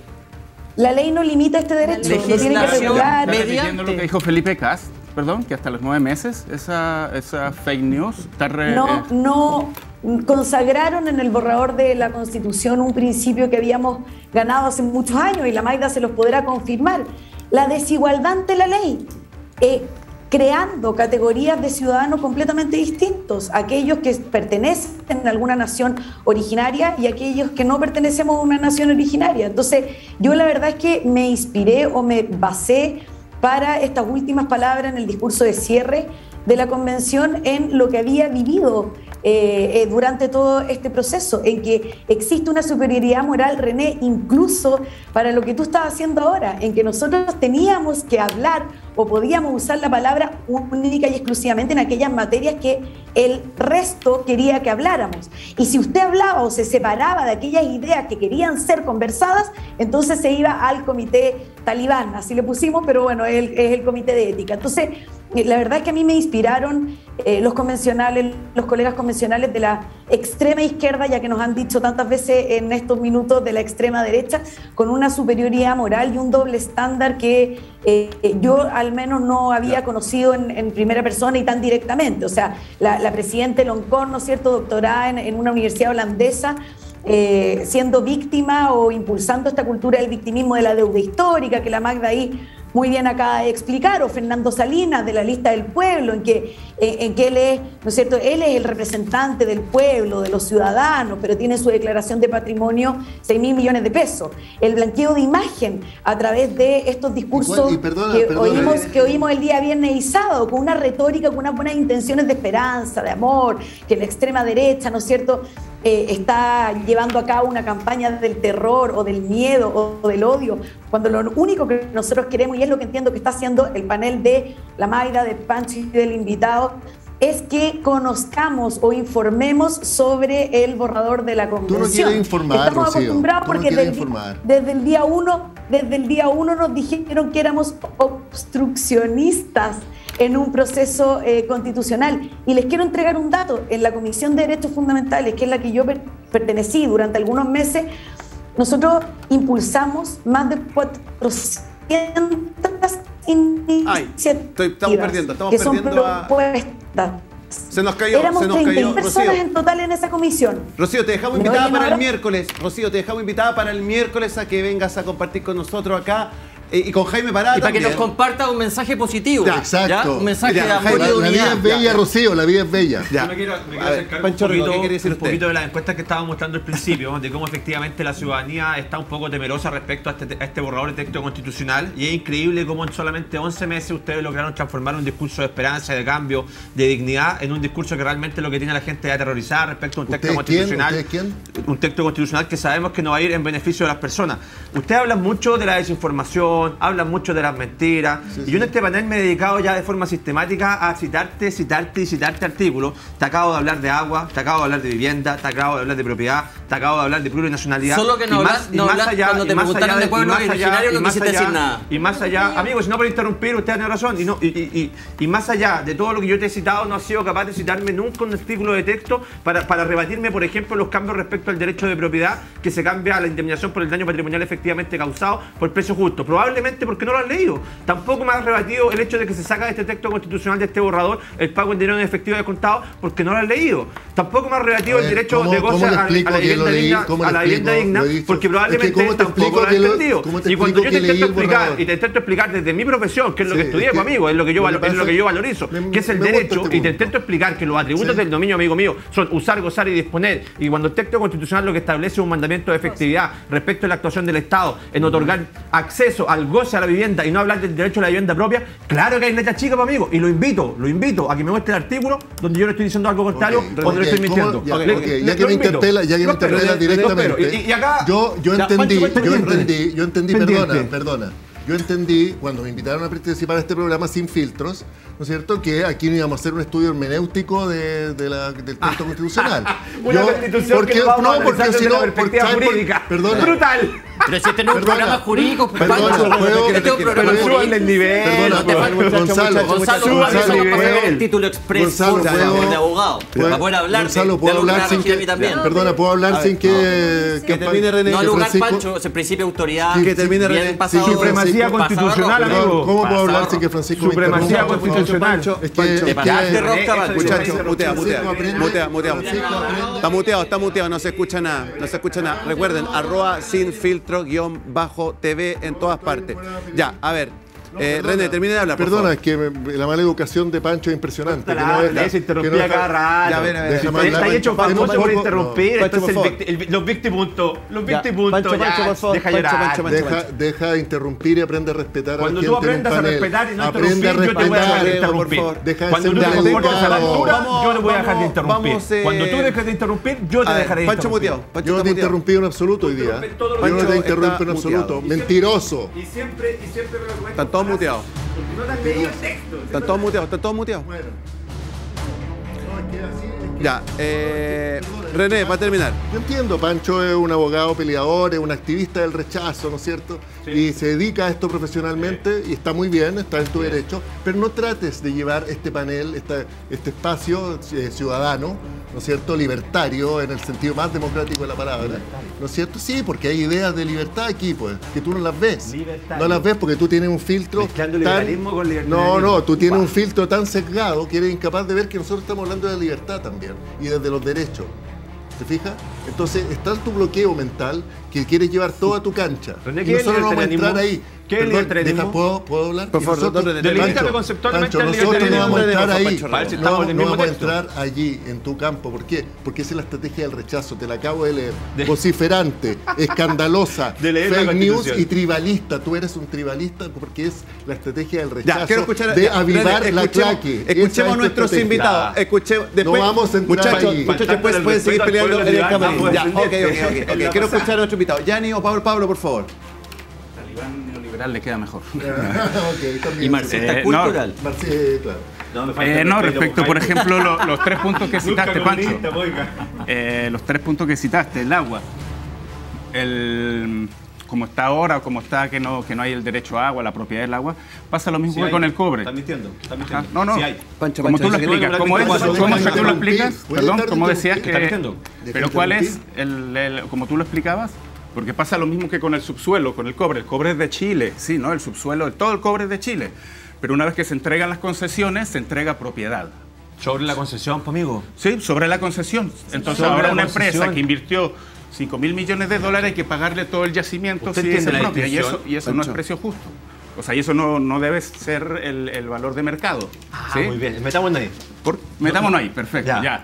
La ley no limita este derecho, lo tiene que Legislación regular. mediante. Repitiendo lo que dijo Felipe Cast, perdón, que hasta los nueve meses esa, esa fake news está re- No, eh, no consagraron en el borrador de la Constitución un principio que habíamos ganado hace muchos años y la Mayda se los podrá confirmar. La desigualdad ante la ley, eh, creando categorías de ciudadanos completamente distintos, aquellos que pertenecen a alguna nación originaria y aquellos que no pertenecemos a una nación originaria. Entonces, yo la verdad es que me inspiré o me basé para estas últimas palabras en el discurso de cierre de la convención en lo que había vivido eh, eh, durante todo este proceso, en que existe una superioridad moral, René, incluso para lo que tú estás haciendo ahora, en que nosotros teníamos que hablar o podíamos usar la palabra única y exclusivamente en aquellas materias que el resto quería que habláramos. Y si usted hablaba o se separaba de aquellas ideas que querían ser conversadas, entonces se iba al comité talibán, así le pusimos, pero bueno, es el, es el comité de ética. Entonces, la verdad es que a mí me inspiraron eh, los convencionales, los colegas convencionales de la extrema izquierda, ya que nos han dicho tantas veces en estos minutos de la extrema derecha, con una superioridad moral y un doble estándar que eh, yo al menos no había conocido en, en primera persona y tan directamente. O sea, la, la presidenta Loncón, ¿no es cierto?, doctorada en, en una universidad holandesa, eh, siendo víctima o impulsando esta cultura del victimismo de la deuda histórica, que la Magda ahí muy bien acaba de explicar, o Fernando Salinas de la Lista del Pueblo, en que, en, en que él es, ¿no es cierto?, él es el representante del pueblo, de los ciudadanos, pero tiene su declaración de patrimonio seis mil millones de pesos. El blanqueo de imagen a través de estos discursos ¿Y cuál? Y perdona, que, perdona. Oímos, que oímos el día viernes y sábado, con una retórica, con unas buenas intenciones de esperanza, de amor, que la extrema derecha, ¿no es cierto?, Eh, está llevando a cabo una campaña del terror o del miedo o del odio, cuando lo único que nosotros queremos, y es lo que entiendo que está haciendo el panel de la Mayda, de Pancho y del invitado, es que conozcamos o informemos sobre el borrador de la convención. Tú no quieres informar, Estamos Rocío. acostumbrados Tú no porque quieres desde, informar. desde el día uno, desde el día uno nos dijeron que éramos obstruccionistas en un proceso eh, constitucional. Y les quiero entregar un dato. En la Comisión de Derechos Fundamentales, que es la que yo per pertenecí durante algunos meses, nosotros impulsamos más de cuatrocientas iniciativas. Ay, estoy, estamos perdiendo, estamos que son perdiendo a... propuestas. Se nos cayó, Éramos se nos treinta cayó, personas Rocío. en total en esa comisión. Rocío, te dejamos ¿Me invitada oyen para ahora? el miércoles. Rocío, te dejamos invitada para el miércoles a que vengas a compartir con nosotros acá. Eh, y con Jaime Parada Y para que también. nos comparta un mensaje positivo. Ya, exacto. ¿ya? Un mensaje Ya, de amor Jaime, y de La, la vida unidad. es bella, Ya. Rocío, la vida es bella. Ya. Yo me quiero, me quiero A ver, hacer cargo Pancho un Rico, poquito, ¿qué quiere decir un usted? poquito de las encuestas que estábamos mostrando al principio, de cómo efectivamente la ciudadanía está un poco temerosa respecto a este, a este borrador de texto constitucional, y es increíble cómo en solamente once meses ustedes lograron transformar un discurso de esperanza, de cambio, de dignidad, en un discurso que realmente lo que tiene a la gente es aterrorizada respecto a un texto ¿Ustedes quién? constitucional. ¿Ustedes quién? Un texto constitucional que sabemos que no va a ir en beneficio de las personas. Ustedes hablan mucho de la desinformación, hablan mucho de las mentiras, Sí, y sí. yo en este panel me he dedicado ya de forma sistemática a citarte, citarte y citarte artículos. Te acabo de hablar de agua, te acabo de hablar de vivienda, te acabo de hablar de propiedad, te acabo de hablar de plurinacionalidad. Solo que no Y hablas- más- y no más hablas allá- cuando te y más preguntaron allá de y pueblos más allá- originarios, no y más quisiste allá- decir nada. Y más allá, amigos, si no por interrumpir, usted tiene razón. Y, no, y, y, y, y más allá de todo lo que yo te he citado, no has sido capaz de citarme nunca un artículo de texto para, para rebatirme, por ejemplo, los cambios respecto al derecho de propiedad, que se cambia a la indemnización por el daño patrimonial efectivamente causado por precio justo. Probablemente porque no lo has leído. Tampoco me has rebatido el hecho de que se saca de este texto constitucional, de este borrador, el pago en dinero en efectivo de contado, porque no lo has leído. Tampoco me has rebatido A el ver, derecho ¿cómo- de cómo goce le a, a explico la que lo vivienda leí? digna, ¿Cómo a le la vivienda explico? digna, Lo he dicho. porque Es que probablemente ¿cómo te tampoco explico lo has que lo- entendido. cómo te Y cuando yo explico te que leí intento el explicar, borrador? y te intento explicar desde mi profesión, que es lo Sí, que estudié es que conmigo, es lo que yo, lo que valo- es lo pasa- que yo valorizo, me- que es el me gusta derecho, este y te punto. intento explicar que los atributos Sí. del dominio, amigo mío, son usar, gozar y disponer. Y cuando el texto constitucional lo que establece es un mandamiento de efectividad respecto a la actuación del Estado en otorgar acceso al goce a la vivienda y no hablar del derecho a la vivienda propia, claro que hay letra chica, pues, amigo. Y lo invito, lo invito a que me muestre el artículo donde yo le estoy diciendo algo contrario Ok, o donde le ok, estoy ¿cómo? mintiendo. Ya, Le- ok, le- ya que lo me invito. interpela, ya que me Lo espero, interpela le- le- lo espero. directamente. Y, y acá, yo, yo ya, entendí, Pancho, yo Pancho, entendí, yo entendí, pendiente. perdona, perdona. Yo entendí cuando me invitaron a participar en este programa sin filtros, ¿no es cierto? Que aquí no íbamos a hacer un estudio hermenéutico de, de la, del texto constitucional. Una constitución porque, que vamos a no, analizar porque desde si la no, perspectiva ¿sabes por- jurídica. Perdona. Brutal. Pero si este no es un Perdona. programa jurídico, pues, Perdona, Pancho. ¿puedo? Este es un programa Pero súbanle el jurídico. nivel. Perdona, no te Gon- faltes, Gonzalo, Gonzalo, súbale Gonzalo, el pasa nivel. el título expreso Gonzalo, de, ¿puedo- de abogado puedo- para poder hablar de- Gonzalo, de, ¿puedo algo que me hablar va a sin regir a que, mí también. perdona, ¿puedo hablar A sin ver, que, Que termine René. No que lugar, Francisco- Pancho, ese principio de autoridad. Que termine bien René. pasado- Sí, Supremacía Francisco, constitucional, pasado- amigo. ¿Cómo puedo hablar Pasado. sin que Francisco me Supremacía interrumpa, por favor? constitucional. Es que, Pancho, es Te que- pasaste de rosca, Pancho. Muchacho, mutea, mutea. Francisco, aprende. Mutea, mutea. Francisco, aprende. Está muteado, está muteado, no se escucha nada, no se escucha nada. Recuerden, arroba sin filtro guión bajo T V en todas partes. Ya, a ver, eh, Perdona, René, termine de hablar, por Perdona, favor. es que me- la mala educación de Pancho es impresionante. que no La- deja- le se que interrumpía no deja- cada rato. Ya, a ver, a ver. Déjame Está hablar, hecho Pancho, famoso por Pancho, interrumpir. no. Pancho, Entonces, por el victi- el- los victipuntos, los Ya, victipuntos, Pancho, ya, Pancho, por favor, deja Pancho, llorar. Pancho, Pancho. Deja, deja de interrumpir y aprende a respetar Cuando a la tú gente en un aprendas a panel. respetar y no Aprende a interrumpir, yo te voy a dejar de respetar. interrumpir. por favor. Deja de Cuando ser tú te maleducado. comportes a la altura, Vamos, yo te voy a dejar de vamos, interrumpir. vamos, eh, Cuando tú dejes de interrumpir, yo te A ver, dejaré de Pancho interrumpir. muteado. Pancho Yo no está te he muteado. interrumpido en absoluto hoy día. interrumpes todo lo Yo que no te Pancho interrumpo en está absoluto. muteado. Mentiroso. Y siempre, y siempre me lo comento. Están todos muteados. Porque no te has leído el texto. Están todos muteados, están todos muteados. Bueno. No, es que así- es que- Ya, eh, René, para terminar. Yo entiendo, Pancho es un abogado peleador, es un activista del rechazo, ¿no es cierto? Y se dedica a esto profesionalmente y está muy bien, está en tu derecho, pero no trates de llevar este panel, esta- este espacio eh, ciudadano, ¿no es cierto? Libertario, en el sentido más democrático de la palabra, ¿no es cierto? Sí, porque hay ideas de libertad aquí, pues, que tú no las ves. Libertario. No las ves porque tú tienes un filtro Mezclando liberalismo con No, libertarianismo. no, tú tienes Guau. un filtro tan sesgado que eres incapaz de ver que nosotros estamos hablando de la libertad también y desde los derechos. ¿Te fijas? Entonces está tu bloqueo mental que quieres llevar toda tu cancha. René, Y ¿qué es el nosotros no vamos a entrar libertarianí? ahí. ¿Qué es el Perdón, libertarianismo? deja- ¿puedo, ¿Puedo hablar? Por Y favor, nosotros- doctor, delímítame Pancho, conceptualmente Pancho, el nosotros no libertarianismo. vamos a entrar Pancho, ahí. Pancho, Para ver si No, estamos en el no mismo vamos a texto. entrar allí, en tu campo. ¿Por qué? Porque esa es la estrategia del rechazo. Te la acabo de leer. De- Vociferante, escandalosa, De leer la fake news Constitución. y tribalista. Tú eres un tribalista porque es la estrategia del rechazo Ya, quiero escuchar de ya, avivar René, la escuchemos- claque. Esa Escuchemos es a tu nuestros estrategia. invitados. Escuchemos, después, vamos a entrar muchachos, ahí. muchachos, después Faltándole pueden seguir el respeto al peleando pueblo en el de Iván, camarín. vamos a Ya, ok, ok, defender. ok, ok. En la Quiero pasada. escuchar a nuestro invitado. Yanni o Pablo, Pablo, por favor. Talibán neoliberal le queda mejor. Ok, también. Y marxista Eh, no. cultural. Marci- eh, claro. Eh, no, respecto, por ejemplo, lo- los tres puntos que citaste, Pancho. Eh, los tres puntos que citaste, el agua. El, como está ahora, como está que no, que no hay el derecho a agua, la propiedad del agua, pasa lo mismo Sí que hay. con el cobre. Están mintiendo, están mintiendo. Ah, no, no. Sí hay. Pancho, como Pancho, tú lo dice que no explicas, hay ¿cómo es? que ¿Cómo hablar es que tú lo explicas? ¿Puedes Perdón, dejar ¿cómo de decías Está que...? mintiendo. Pero ¿cuál es, el, el- como tú lo explicabas? Porque pasa lo mismo que con el subsuelo, con el cobre. El cobre es de Chile, sí, ¿no? El subsuelo, todo el cobre es de Chile. Pero una vez que se entregan las concesiones, se entrega propiedad. Sobre la concesión, pues, amigo. Sí, sobre la concesión. Entonces Sobre ahora la una concesión. empresa que invirtió cinco mil millones de dólares hay que pagarle todo el yacimiento ¿Usted si es entiende la propia. Y distinción, eso, y eso no es Pancho? precio justo. O sea, y eso no, no debe ser el, el valor de mercado. Ah, ¿sí? muy bien. Metamos en ahí. Por- metámonos ahí, perfecto, Ya. ya.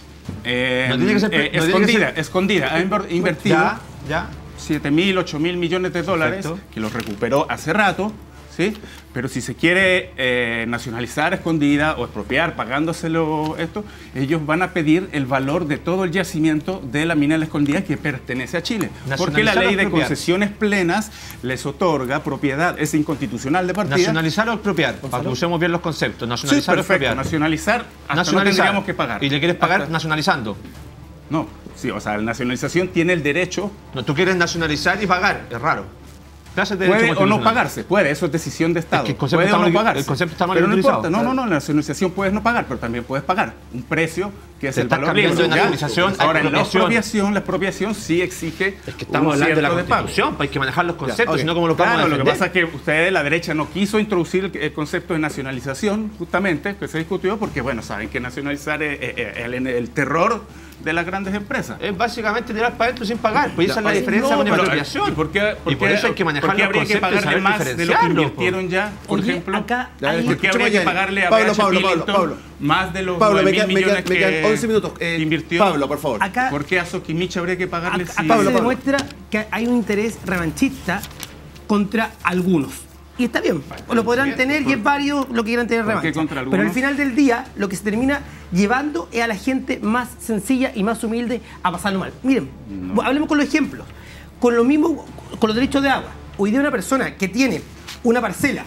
Eh, No tiene que ser- eh, no tiene que escondida, ser- escondida. Ha inver- invertido Ya, ya. siete mil, ocho mil millones de dólares, Perfecto. que los recuperó hace rato, ¿sí? Pero si se quiere eh, nacionalizar Escondida o expropiar pagándoselo esto, ellos van a pedir el valor de todo el yacimiento de la mina de la Escondida que pertenece a Chile. Porque la Nacionalizar o ley de expropiar. concesiones plenas les otorga propiedad, es inconstitucional de partida. Nacionalizar o expropiar, para que usemos bien los conceptos. Sí, Nacionalizar o perfecto, expropiar. nacionalizar, hasta no Nacionalizar. tendríamos que pagar. ¿Y le quieres pagar Hasta- nacionalizando? No, sí, o sea, la nacionalización tiene el derecho. No, tú quieres nacionalizar y pagar, es raro. Clases de derecho Puede o no constitucional. pagarse, puede, eso es decisión de Estado. Es que el concepto puede está o no mal- pagarse. el concepto está mal pero no utilizado. importa, no, no, no, la nacionalización puedes no pagar, pero también puedes pagar un precio que es Te el estás valor cambiando libre. de ¿ya? nacionalización a Ahora, en la expropiación. expropiación, la expropiación sí exige Es que estamos un hablando de la cierto de pago. constitución, pues hay que manejar los conceptos, ok. si no, ¿cómo lo podemos Claro, lo que defender? pasa es que ustedes, la derecha, no quiso introducir el, el concepto de nacionalización, justamente, que se discutió, porque, bueno, saben que nacionalizar es, es- es el, el terror de las grandes empresas. Es básicamente tirar para adentro sin pagar, pues esa es la Oye, diferencia no, con la pero, expropiación. ¿y por qué- por Y por qué- eso hay que manejar por qué los habría que conceptos y pagarle saber más de lo que diferenciarlos, invirtieron ya, por Oye, ejemplo? acá Ya, hay- ¿Por qué habría que Escucha, pagarle a Pablo, B H Pablo, Pillington Pablo, Pablo. más de los Pablo, nueve me, mil quedan- me, millones quedan, me quedan que once minutos. Eh, invirtió? Pablo, por favor. Acá, ¿Por qué a Sokimich habría que pagarle acá si... se Pablo. demuestra que hay un interés revanchista contra algunos. Y está bien, o lo podrán tener y es válido lo que quieran tener ¿Por qué revancha. contra Pero al algunos? final del día, lo que se termina llevando es a la gente más sencilla y más humilde a pasarlo mal. Miren, hablemos con los ejemplos. Con lo mismo, con los derechos de agua. Hoy día una persona que tiene una parcela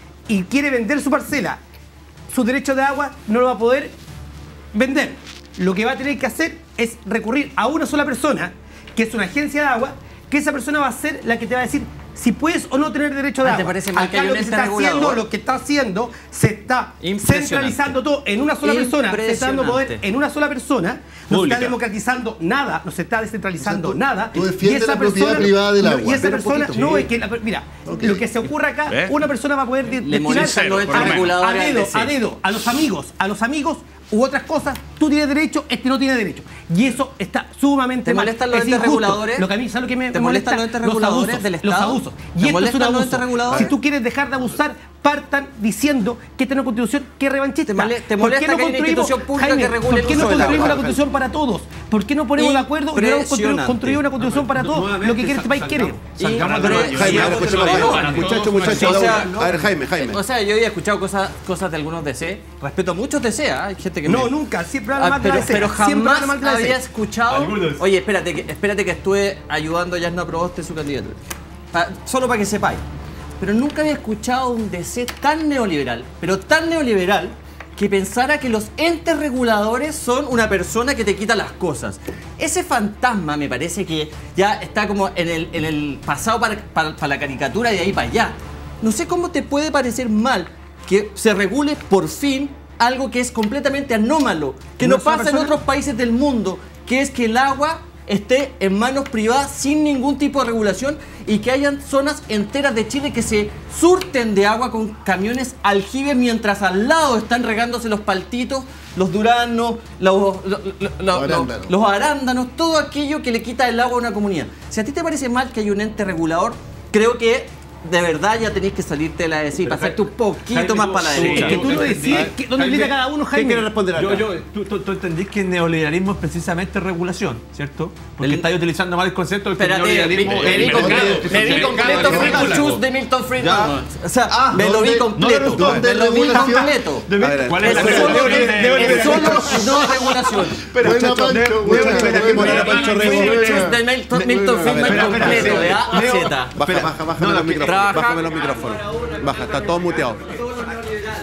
y quiere vender su parcela, sus derechos de agua no lo va a poder vender. Lo que va a tener que hacer es recurrir a una sola persona, que es una agencia de agua, que esa persona va a ser la que te va a decir si puedes o no tener derecho de Ah, agua. ¿te parece mal Acá que haya lo un que se ente está haciendo, regulador? lo que está haciendo, se está Impresionante. centralizando todo en una sola persona, se está dando poder Impresionante. en una sola persona, no se Pública. está democratizando nada, no se está descentralizando O sea, tú- nada. tú defiendes la propiedad privada del no, agua. Y esa Pero un persona, poquito. no, Sí. es que, la- mira, Ok. lo que se ocurre acá, ¿Eh? una persona va a poder de- Le destinar molestan los por entes lo menos. a reguladores dedo, del D C. a dedo, a los amigos, a los amigos u otras cosas, tú tienes derecho, este no tiene derecho. Y eso está sumamente ¿Te mal. molestan los Es entes injusto. reguladores? Lo que a mí, ¿sabes lo que me ¿Te molesta? molestan los entes Los reguladores abusos, del Los Estado? abusos. ¿Te Y esto es un molestan los abuso. entes reguladores? Si tú quieres dejar de abusar, partan diciendo que esta es una constitución que es revanchista. ¿Te mole- te ¿Por molesta qué no que haya una construimos- institución pública Jaime, que regule ¿por el qué no uso del construimos agua? una constitución para todos? ¿Por qué no ponemos de acuerdo y no construimos, Impresionante. construir una constitución para todos? Lo que quiere este país quiere. Salgamos de la Jaime, a ver, Impresionante. escuchemos a Jaime. Muchachos, muchachos. O sea, a ver, Jaime, Jaime. O sea, yo he escuchado cosas, cosas de algunos D C. Respeto a muchos D C, ¿ah? Hay gente que No, me- nunca. Siempre habla Ah, mal de la pero, D C. pero Siempre habla jamás mal de la D C. había escuchado. Oye, espérate que, espérate que estuve ayudando a Yasna Proboste en su candidatura. Pa- solo para que sepáis. Pero nunca había escuchado un D C tan neoliberal, pero tan neoliberal, que pensara que los entes reguladores son una persona que te quita las cosas. Ese fantasma me parece que ya está como en el, en el pasado para, para, para la caricatura de ahí para allá. No sé cómo te puede parecer mal que se regule por fin algo que es completamente anómalo, que ¿Una no sola pasa en persona? otros países del mundo, que es que el agua esté en manos privadas sin ningún tipo de regulación y que hayan zonas enteras de Chile que se surten de agua con camiones aljibes mientras al lado están regándose los paltitos, los duranos, los, los, los- los- arándanos. los arándanos, todo aquello que le quita el agua a una comunidad. Si a ti te parece mal que haya un ente regulador, creo que de verdad ya tenéis que salirte de la de sí, pasarte un poquito Jaime, más tú- para la sí, derecha. Que tú no decís que- dónde Jaime, grita cada uno, ¿Quién Jaime. quiere responder acá? Yo, yo, tú, tú, tú entendís que el neoliberalismo es precisamente regulación, ¿cierto? Porque El- estáis utilizando mal el concepto del que el Espérate, me, neoliberalismo me vi es completo, mercado. me vi Mercado completo que Freedom regula. Choose de Milton Friedman. Ya. O sea, Ah, me lo vi ¿dónde- completo. dónde Me lo vi regulación? completo. De- A ver, ¿Cuál Es es la solo, regulación de- es solo no regulación. Espera, Buena, muchachos, Pancho, de- buena, de- Espera, que poner a Pancho Rego. Freedom Choose de Milton, Milton Friedman espera, espera, completo, de A a Leo- Z. Baja, baja, bájame No, los no, que- micrófonos. trabaja- Bájame los micrófonos. Baja, está todo muteado.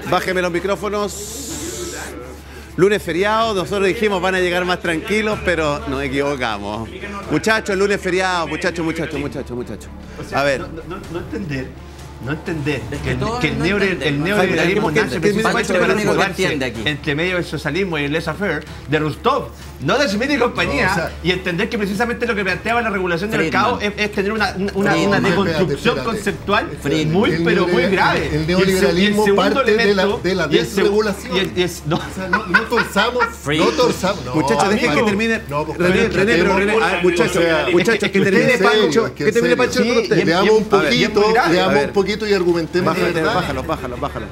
Bájeme los micrófonos. Lunes feriado, nosotros dijimos van a llegar más tranquilos, pero nos equivocamos. Muchachos, lunes feriado, muchachos, muchachos, muchachos, muchachos. A ver. No, no, no entender. No entender Es que, que todos que el, no neore- entendemos. el neoliberalismo ¿Qué- nace qué- precisamente qué- para qué- qué- jugarse entiende aquí? entre medio del socialismo y el laissez-faire de Rousseau, no de Smith y compañía, No, o sea, y entender que precisamente lo que planteaba la regulación del Friedman. mercado es, es tener una, una, una, Friedman. una No, deconstrucción espérate, espérate. conceptual Friedman. muy, El pero muy neoliberal- grave. el Y el neoliberalismo se- y el segundo parte de la- elemento- de la y el seg- desregulación. y el- y es- no. O sea, no, no torzamos, Friedman. no torzamos. No, Muchachos, dejen que amigo. termine. No, pues, René, pero René, pero tratemos- René, ah, muchachos, o sea, muchachos, que es termine en serio, Pancho, es que que en termine serio. Pancho Sí, con usted. y- Leamos un a ver, y es poquito, muy grave. A leamos ver. un poquito y argumentemos de Bájate, verdad. bájalo, bájalo, bájalo.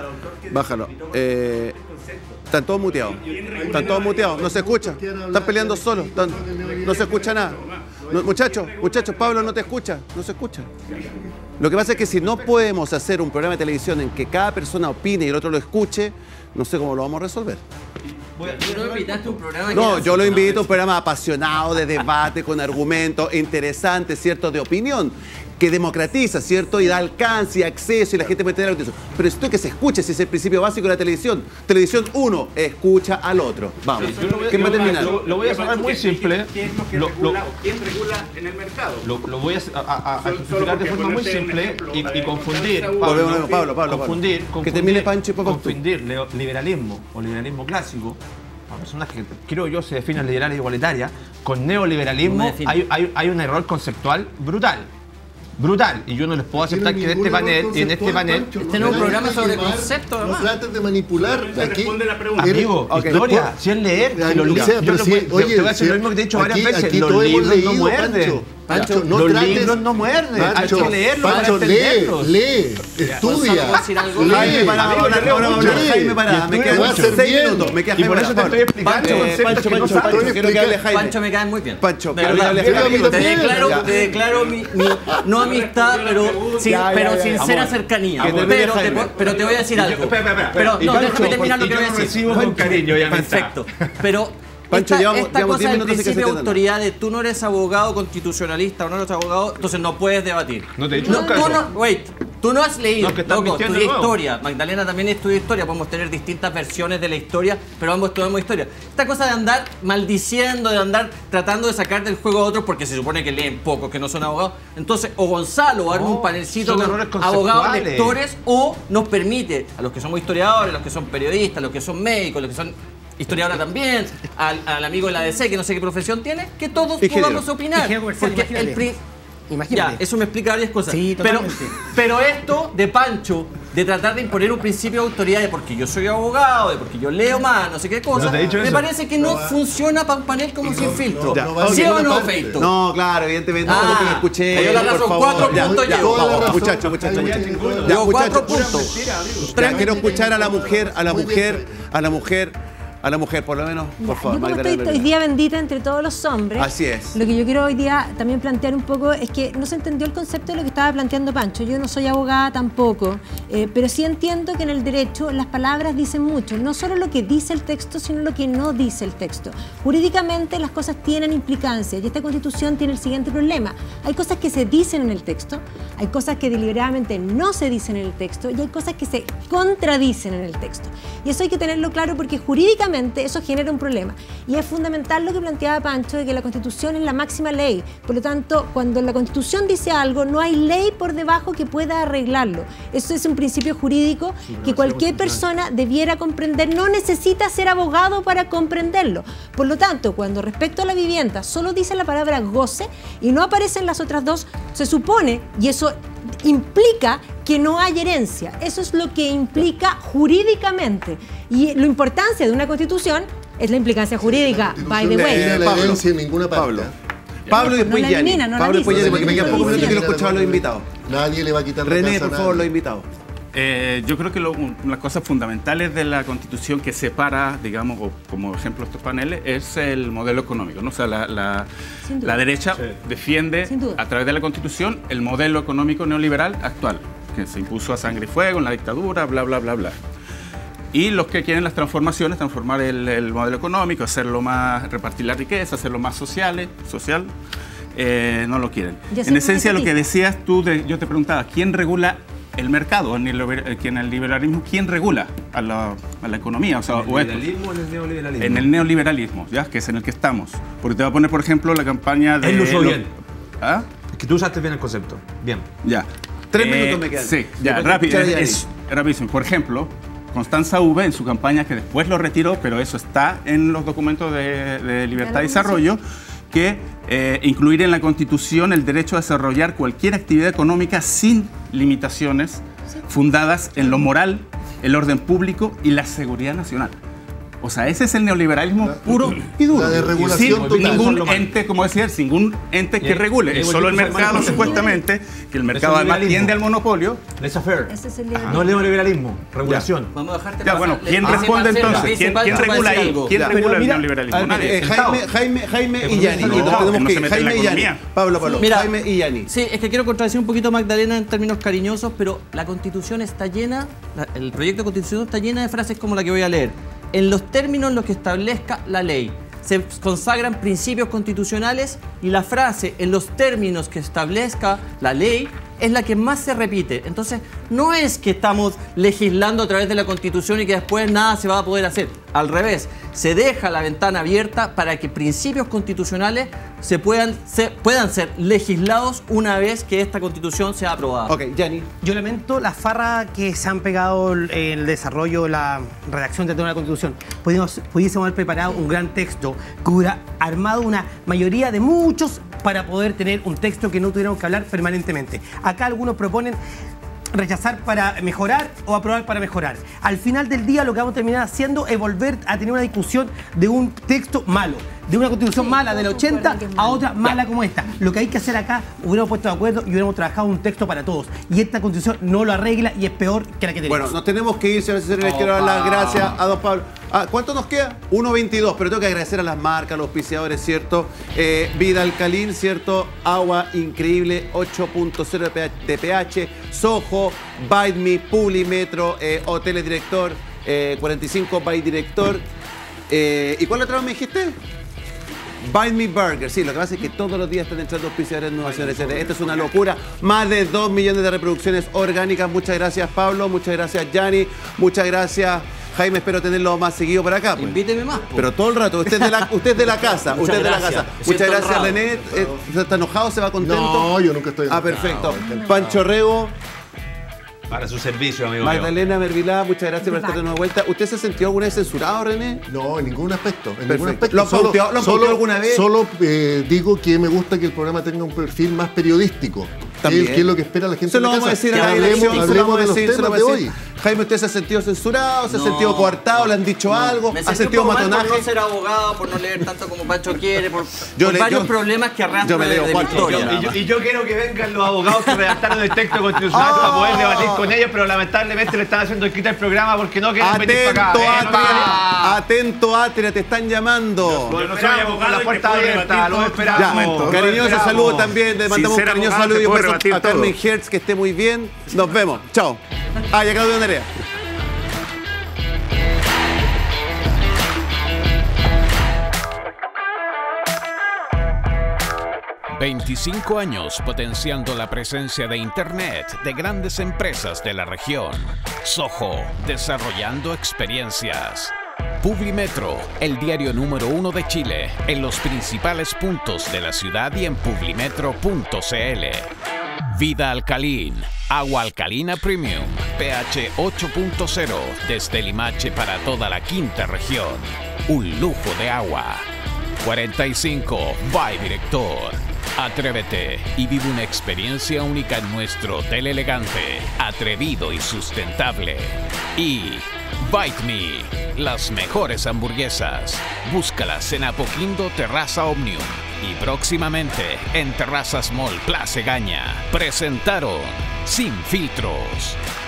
Bájalo. Eh, están todos muteados. Están todos muteados. No se escucha. Están peleando solos. Están- no se escucha nada. No, muchachos, muchachos, Pablo no te escucha. No se escucha. Lo que pasa es que si no podemos hacer un programa de televisión en que cada persona opine y el otro lo escuche, no sé cómo lo vamos a resolver. Tú no invitaste a un programa que No, era yo lo así, invito a un programa apasionado, de debate, con argumentos interesantes, ¿cierto? De opinión, que democratiza, ¿cierto? Y da alcance y acceso y la gente puede tener la noticia. Pero esto que se escuche, si es el principio básico de la televisión. Televisión uno, escucha al otro. Vamos. ¿Quién va a terminar? Lo, lo voy a hacer muy simple. ¿Quién es lo que Lo- regula lo- o quién regula en el mercado? Lo, lo voy a, a, a- a Solo- explicar de solo forma muy porque simple ejemplo, y, eh, y confundir. Pablo, Pablo, Pablo, Pablo, confundir, Pablo. confundir, Que termine Pancho y después tú. confundir leo- liberalismo o liberalismo clásico a personas que creo yo se definen liberales e igualitarias con No me neoliberalismo defino. hay, hay, hay un error conceptual brutal. Brutal. Y yo no les puedo aceptar que en este panel y en este panel Este no es un programa sobre concepto, No además. trates de manipular. Se Aquí, responde la pregunta. Amigo, Ok. historia, si es leer, Ya, si los ya, libros, pero yo lo si- voy- te- oye, te voy a decir si- lo mismo que te he dicho varias aquí- veces, aquí los todos hemos libros no leído, muerden. Pancho. Pancho, no los trates- libros no muerden, hay Pancho, que leerlos para Pancho, lee, entenderlos. lee, estudia. ¿puedo decir algo? lee. Jaime Parada, Amigo, ahora yo leo ahora va a mucho. hablar Jaime Parada. Me Te quedan va a hacer seis bien. minutos. Me queda Y Jaime por eso te Parada. estoy explicando Eh, conceptos Pancho, que no Pancho, sabes. Pancho, quiero que hable Jaime. Pancho me cae muy bien. Pancho, De quiero que verdad. hable Jaime. Te Bien. declaro, Ya. te declaro mi, mi- no amistad, pero, sin- Ya, ya, pero ya. sincera Amor. cercanía. Que termine Pero te, Jaime. po- pero te voy a decir algo. Espera, espera, espera. Pero Y no, Pancho, déjame terminar lo y que yo voy a lo decir. recibo con cariño y amistad. Perfecto. Pero Pancho, esta, llevamos- esta llevamos diez cosa del minutos y que se principio de entienda. autoridad de tú no eres abogado constitucionalista o no eres abogado, entonces no puedes debatir. No te he dicho no, nunca tú eso. no, wait, tú no has leído, No, que estás loco, mintiendo estudié de nuevo. historia. Magdalena también estudió historia, podemos tener distintas versiones de la historia, pero ambos estudiamos historia. Esta cosa de andar maldiciendo, de andar tratando de sacar del juego a otros porque se supone que leen pocos, que no son abogados. Entonces, o Gonzalo arma No, un panelcito son con errores abogados conceptuales. lectores, o nos permite a los que somos historiadores, a los que son periodistas, a los que son médicos, a los que son historiadores también, al, al amigo de la D C que no sé qué profesión tiene, que todos Ingeniero. podamos opinar. Ingeniero comercial, Porque imagínate. el pri- Imagínate. Ya, eso me explica varias cosas. Sí, pero, totalmente. pero esto de Pancho, de tratar de imponer un principio de autoridad de porque yo soy abogado, de porque yo leo más, no sé qué cosa, No te he dicho me eso. parece que no, funciona para un panel como sin filtro. no va a ¿Sí o ninguna no, parte. Feito? No, claro, evidentemente. Ah, No, lo que me escuché. me dio la por razón, favor. cuatro Ya, puntos ya, llevo. vamos, Toda la razón. Muchachos, muchachos, Ay, muchachos. ya, Ya, Llevo cuatro muchachos. puntos. Ya, quiero escuchar a la mujer, a la Muy bien, mujer, a la mujer, a la mujer, por lo menos, por Ya, favor. yo como Magdalena estoy hoy Lorena. día bendita entre todos los hombres, Así es. lo que yo quiero hoy día también plantear un poco es que no se entendió el concepto de lo que estaba planteando Pancho. Yo no soy abogada tampoco, eh, pero sí entiendo que en el derecho las palabras dicen mucho, no solo lo que dice el texto, sino lo que no dice el texto. Jurídicamente las cosas tienen implicancias y esta Constitución tiene el siguiente problema. Hay cosas que se dicen en el texto, hay cosas que deliberadamente no se dicen en el texto y hay cosas que se contradicen en el texto. Y eso hay que tenerlo claro porque jurídicamente eso genera un problema. Y es fundamental lo que planteaba Pancho de que la Constitución es la máxima ley. Por lo tanto, cuando la Constitución dice algo, no hay ley por debajo que pueda arreglarlo. Eso es un principio jurídico que cualquier persona debiera comprender. No necesita ser abogado para comprenderlo. Por lo tanto, cuando respecto a la vivienda solo dice la palabra goce y no aparecen las otras dos, se supone, y eso implica que no hay herencia. Eso es lo que implica jurídicamente. Y la importancia de una Constitución es la implicancia jurídica, by the No way. tiene la Pablo, herencia en ninguna parte. Pablo. Pablo y después No la Yanni. elimina, no la Pablo y después elimina. Yanni, porque me quedan pocos minutos y quiero Nadie escuchar a los invitados. Nadie le va a quitar la René, casa por a favor, los nadie. invitados. Eh, yo creo que lo- un- las cosas fundamentales de la Constitución que separa, digamos, o como ejemplo estos paneles, es el modelo económico, ¿no? O sea, la, la- Sin duda. la derecha defiende Sin duda. a través de la Constitución el modelo económico neoliberal actual, que se impuso a sangre y fuego en la dictadura, bla, bla, bla, bla. Y los que quieren las transformaciones, transformar el, el modelo económico, hacerlo más, repartir la riqueza, hacerlo más sociales, social, eh, no lo quieren. Ya sé En cómo esencia, lo que repetir. decías tú, de- yo te preguntaba, ¿quién regula el mercado, en el, que en el liberalismo, ¿quién regula a la, a la economía? O sea, ¿En el liberalismo o en el neoliberalismo? En el neoliberalismo, ¿ya? Que es en el que estamos. Porque te voy a poner, por ejemplo, la campaña de... Él lo usó bien. ¿Ah? Es que tú usaste bien el concepto. Bien. Ya. Tres Eh, minutos me quedan. Sí, ya, rápido. Es, es rapidísimo. Por ejemplo, Constanza V en su campaña, que después lo retiró, pero eso está en los documentos de, de Libertad y Desarrollo, que eh, incluir en la Constitución el derecho a desarrollar cualquier actividad económica sin limitaciones, fundadas en lo moral, el orden público y la seguridad nacional. O sea, ese es el neoliberalismo la, puro y duro. La desregulación sin total. ningún ente, como decía, ningún ente que regule. Es solo el mercado, supuestamente, que el mercado además tiende al monopolio. Laissez-faire. Ese es el No el neoliberalismo, regulación. Ya. Vamos a dejarte Ya, pasar. bueno, ¿quién Le- responde Marcelo, entonces? dice ¿Quién, Pancho, quién va a regula decir ahí? algo. ¿Quién Ya, regula pero el mira, neoliberalismo? Nadie. Eh, Jaime, Jaime, Jaime y Yani. No, Nos tenemos no que se ir. mete en Jaime la y Yani. economía. Pablo, Pablo. Mira, Jaime y Yani. Sí, es que quiero contradecir un poquito a Magdalena en términos cariñosos, pero la Constitución está llena, la- el proyecto de Constitución está llena de frases como la que voy a leer. En los términos en los que establezca la ley. Se consagran principios constitucionales y la frase en los términos que establezca la ley es la que más se repite. Entonces, no es que estamos legislando a través de la Constitución y que después nada se va a poder hacer. Al revés, se deja la ventana abierta para que principios constitucionales se puedan, se, puedan ser legislados una vez que esta Constitución sea aprobada. Ok, Yani. Yo lamento la farra que se han pegado en el desarrollo, la redacción de toda la Constitución. Pudiésemos, pudiésemos haber preparado un gran texto que hubiera armado una mayoría de muchos para poder tener un texto que no tuviéramos que hablar permanentemente. Acá algunos proponen rechazar para mejorar o aprobar para mejorar. Al final del día lo que vamos a terminar haciendo es volver a tener una discusión de un texto malo, de una constitución Sí, mala del todos ochenta concuerdan que es a malo. otra mala como esta. Lo que hay que hacer acá, hubiéramos puesto de acuerdo y hubiéramos trabajado un texto para todos. Y esta constitución no lo arregla y es peor que la que tenemos. Bueno, nos tenemos que ir, señores y señores. Les quiero dar las gracias a don Pablo. Ah, ¿cuánto nos queda? uno veintidós, pero tengo que agradecer a las marcas, a los auspiciadores, ¿cierto? Eh, Vida Alcalín, ¿cierto? Agua increíble, ocho punto cero de pH, de pH, Soho, Bite Me, Publimetro, eh, Hoteles Director, eh, cuarenta y cinco By Director. Eh, ¿Y cuál otra vez me dijiste? Bite Me Burger, sí, lo que pasa es que todos los días están entrando auspiciadores nuevos, señores y señores. Esto es una locura. Más de dos millones de reproducciones orgánicas. Muchas gracias, Pablo. Muchas gracias, Yani. Muchas gracias, Jaime. Espero tenerlo más seguido por acá. Pues. Invíteme más. po. Pero todo el rato, usted es de la, usted es de la casa, Muchas usted es de la gracias. casa. Me Muchas siento gracias, honrado. René. Eh, ¿se ¿Está enojado? ¿Se va contento? No, yo nunca estoy Ah, enojado. perfecto. Pancho Rego, Para su servicio, amigo mío. Magdalena Mervilá, muchas gracias por estar de nueva vuelta. ¿Usted se ha sentido alguna vez censurado, René? No, en ningún aspecto. En Perfecto. ningún aspecto. ¿Lo han pauteado- lo han pauteado alguna vez? Solo eh, digo que me gusta que el programa tenga un perfil más periodístico. También. Que es, que es lo que espera la gente Se lo en la vamos a casa. decir Que a la hablemos, elección, se lo hablemos vamos a de los decir, se lo temas vamos de a decir. hoy. Jaime, ¿usted se ha sentido censurado? ¿Se ha No. sentido coartado? ¿Le han dicho algo? Me ¿Ha sentí un sentido poco mal por matonaje? no ser abogado, por no leer tanto como Pancho quiere, por, Yo por le- varios yo- problemas que arrastra yo me de, leo de mi Juancho, historia. yo- Y yo, y yo quiero que vengan los abogados que redactaron el texto constitucional para poder debatir con ellos, pero lamentablemente le están haciendo quita el programa porque no quieren venir Atento, para acá. ¿eh? No quieren. Atria. Atento, Atria, te están llamando. Yo no soy abogado, la puerta abierta, lo Ya, esperamos. cariñoso saludo también. Le mandamos un Sin ser cariñoso abogado, saludo y se un puede beso rebatir a Carmen todo. Hertz, que esté muy bien. Nos vemos. Chao. Ah, ya Claudio Nerea. veinticinco años potenciando la presencia de Internet de grandes empresas de la región. Soho, desarrollando experiencias. Publimetro, el diario número uno de Chile, en los principales puntos de la ciudad y en publimetro punto cl. Vida Alcalín, agua alcalina premium, pH ocho punto cero, desde Limache para toda la quinta región. Un lujo de agua. cuarenta y cinco By Director. Atrévete y vive una experiencia única en nuestro hotel elegante, atrevido y sustentable. Y Bite Me, las mejores hamburguesas. Búscalas en Apoquindo Terraza Omnium y próximamente en Terrazas Mall Plaza Gaña. Presentaron Sin Filtros.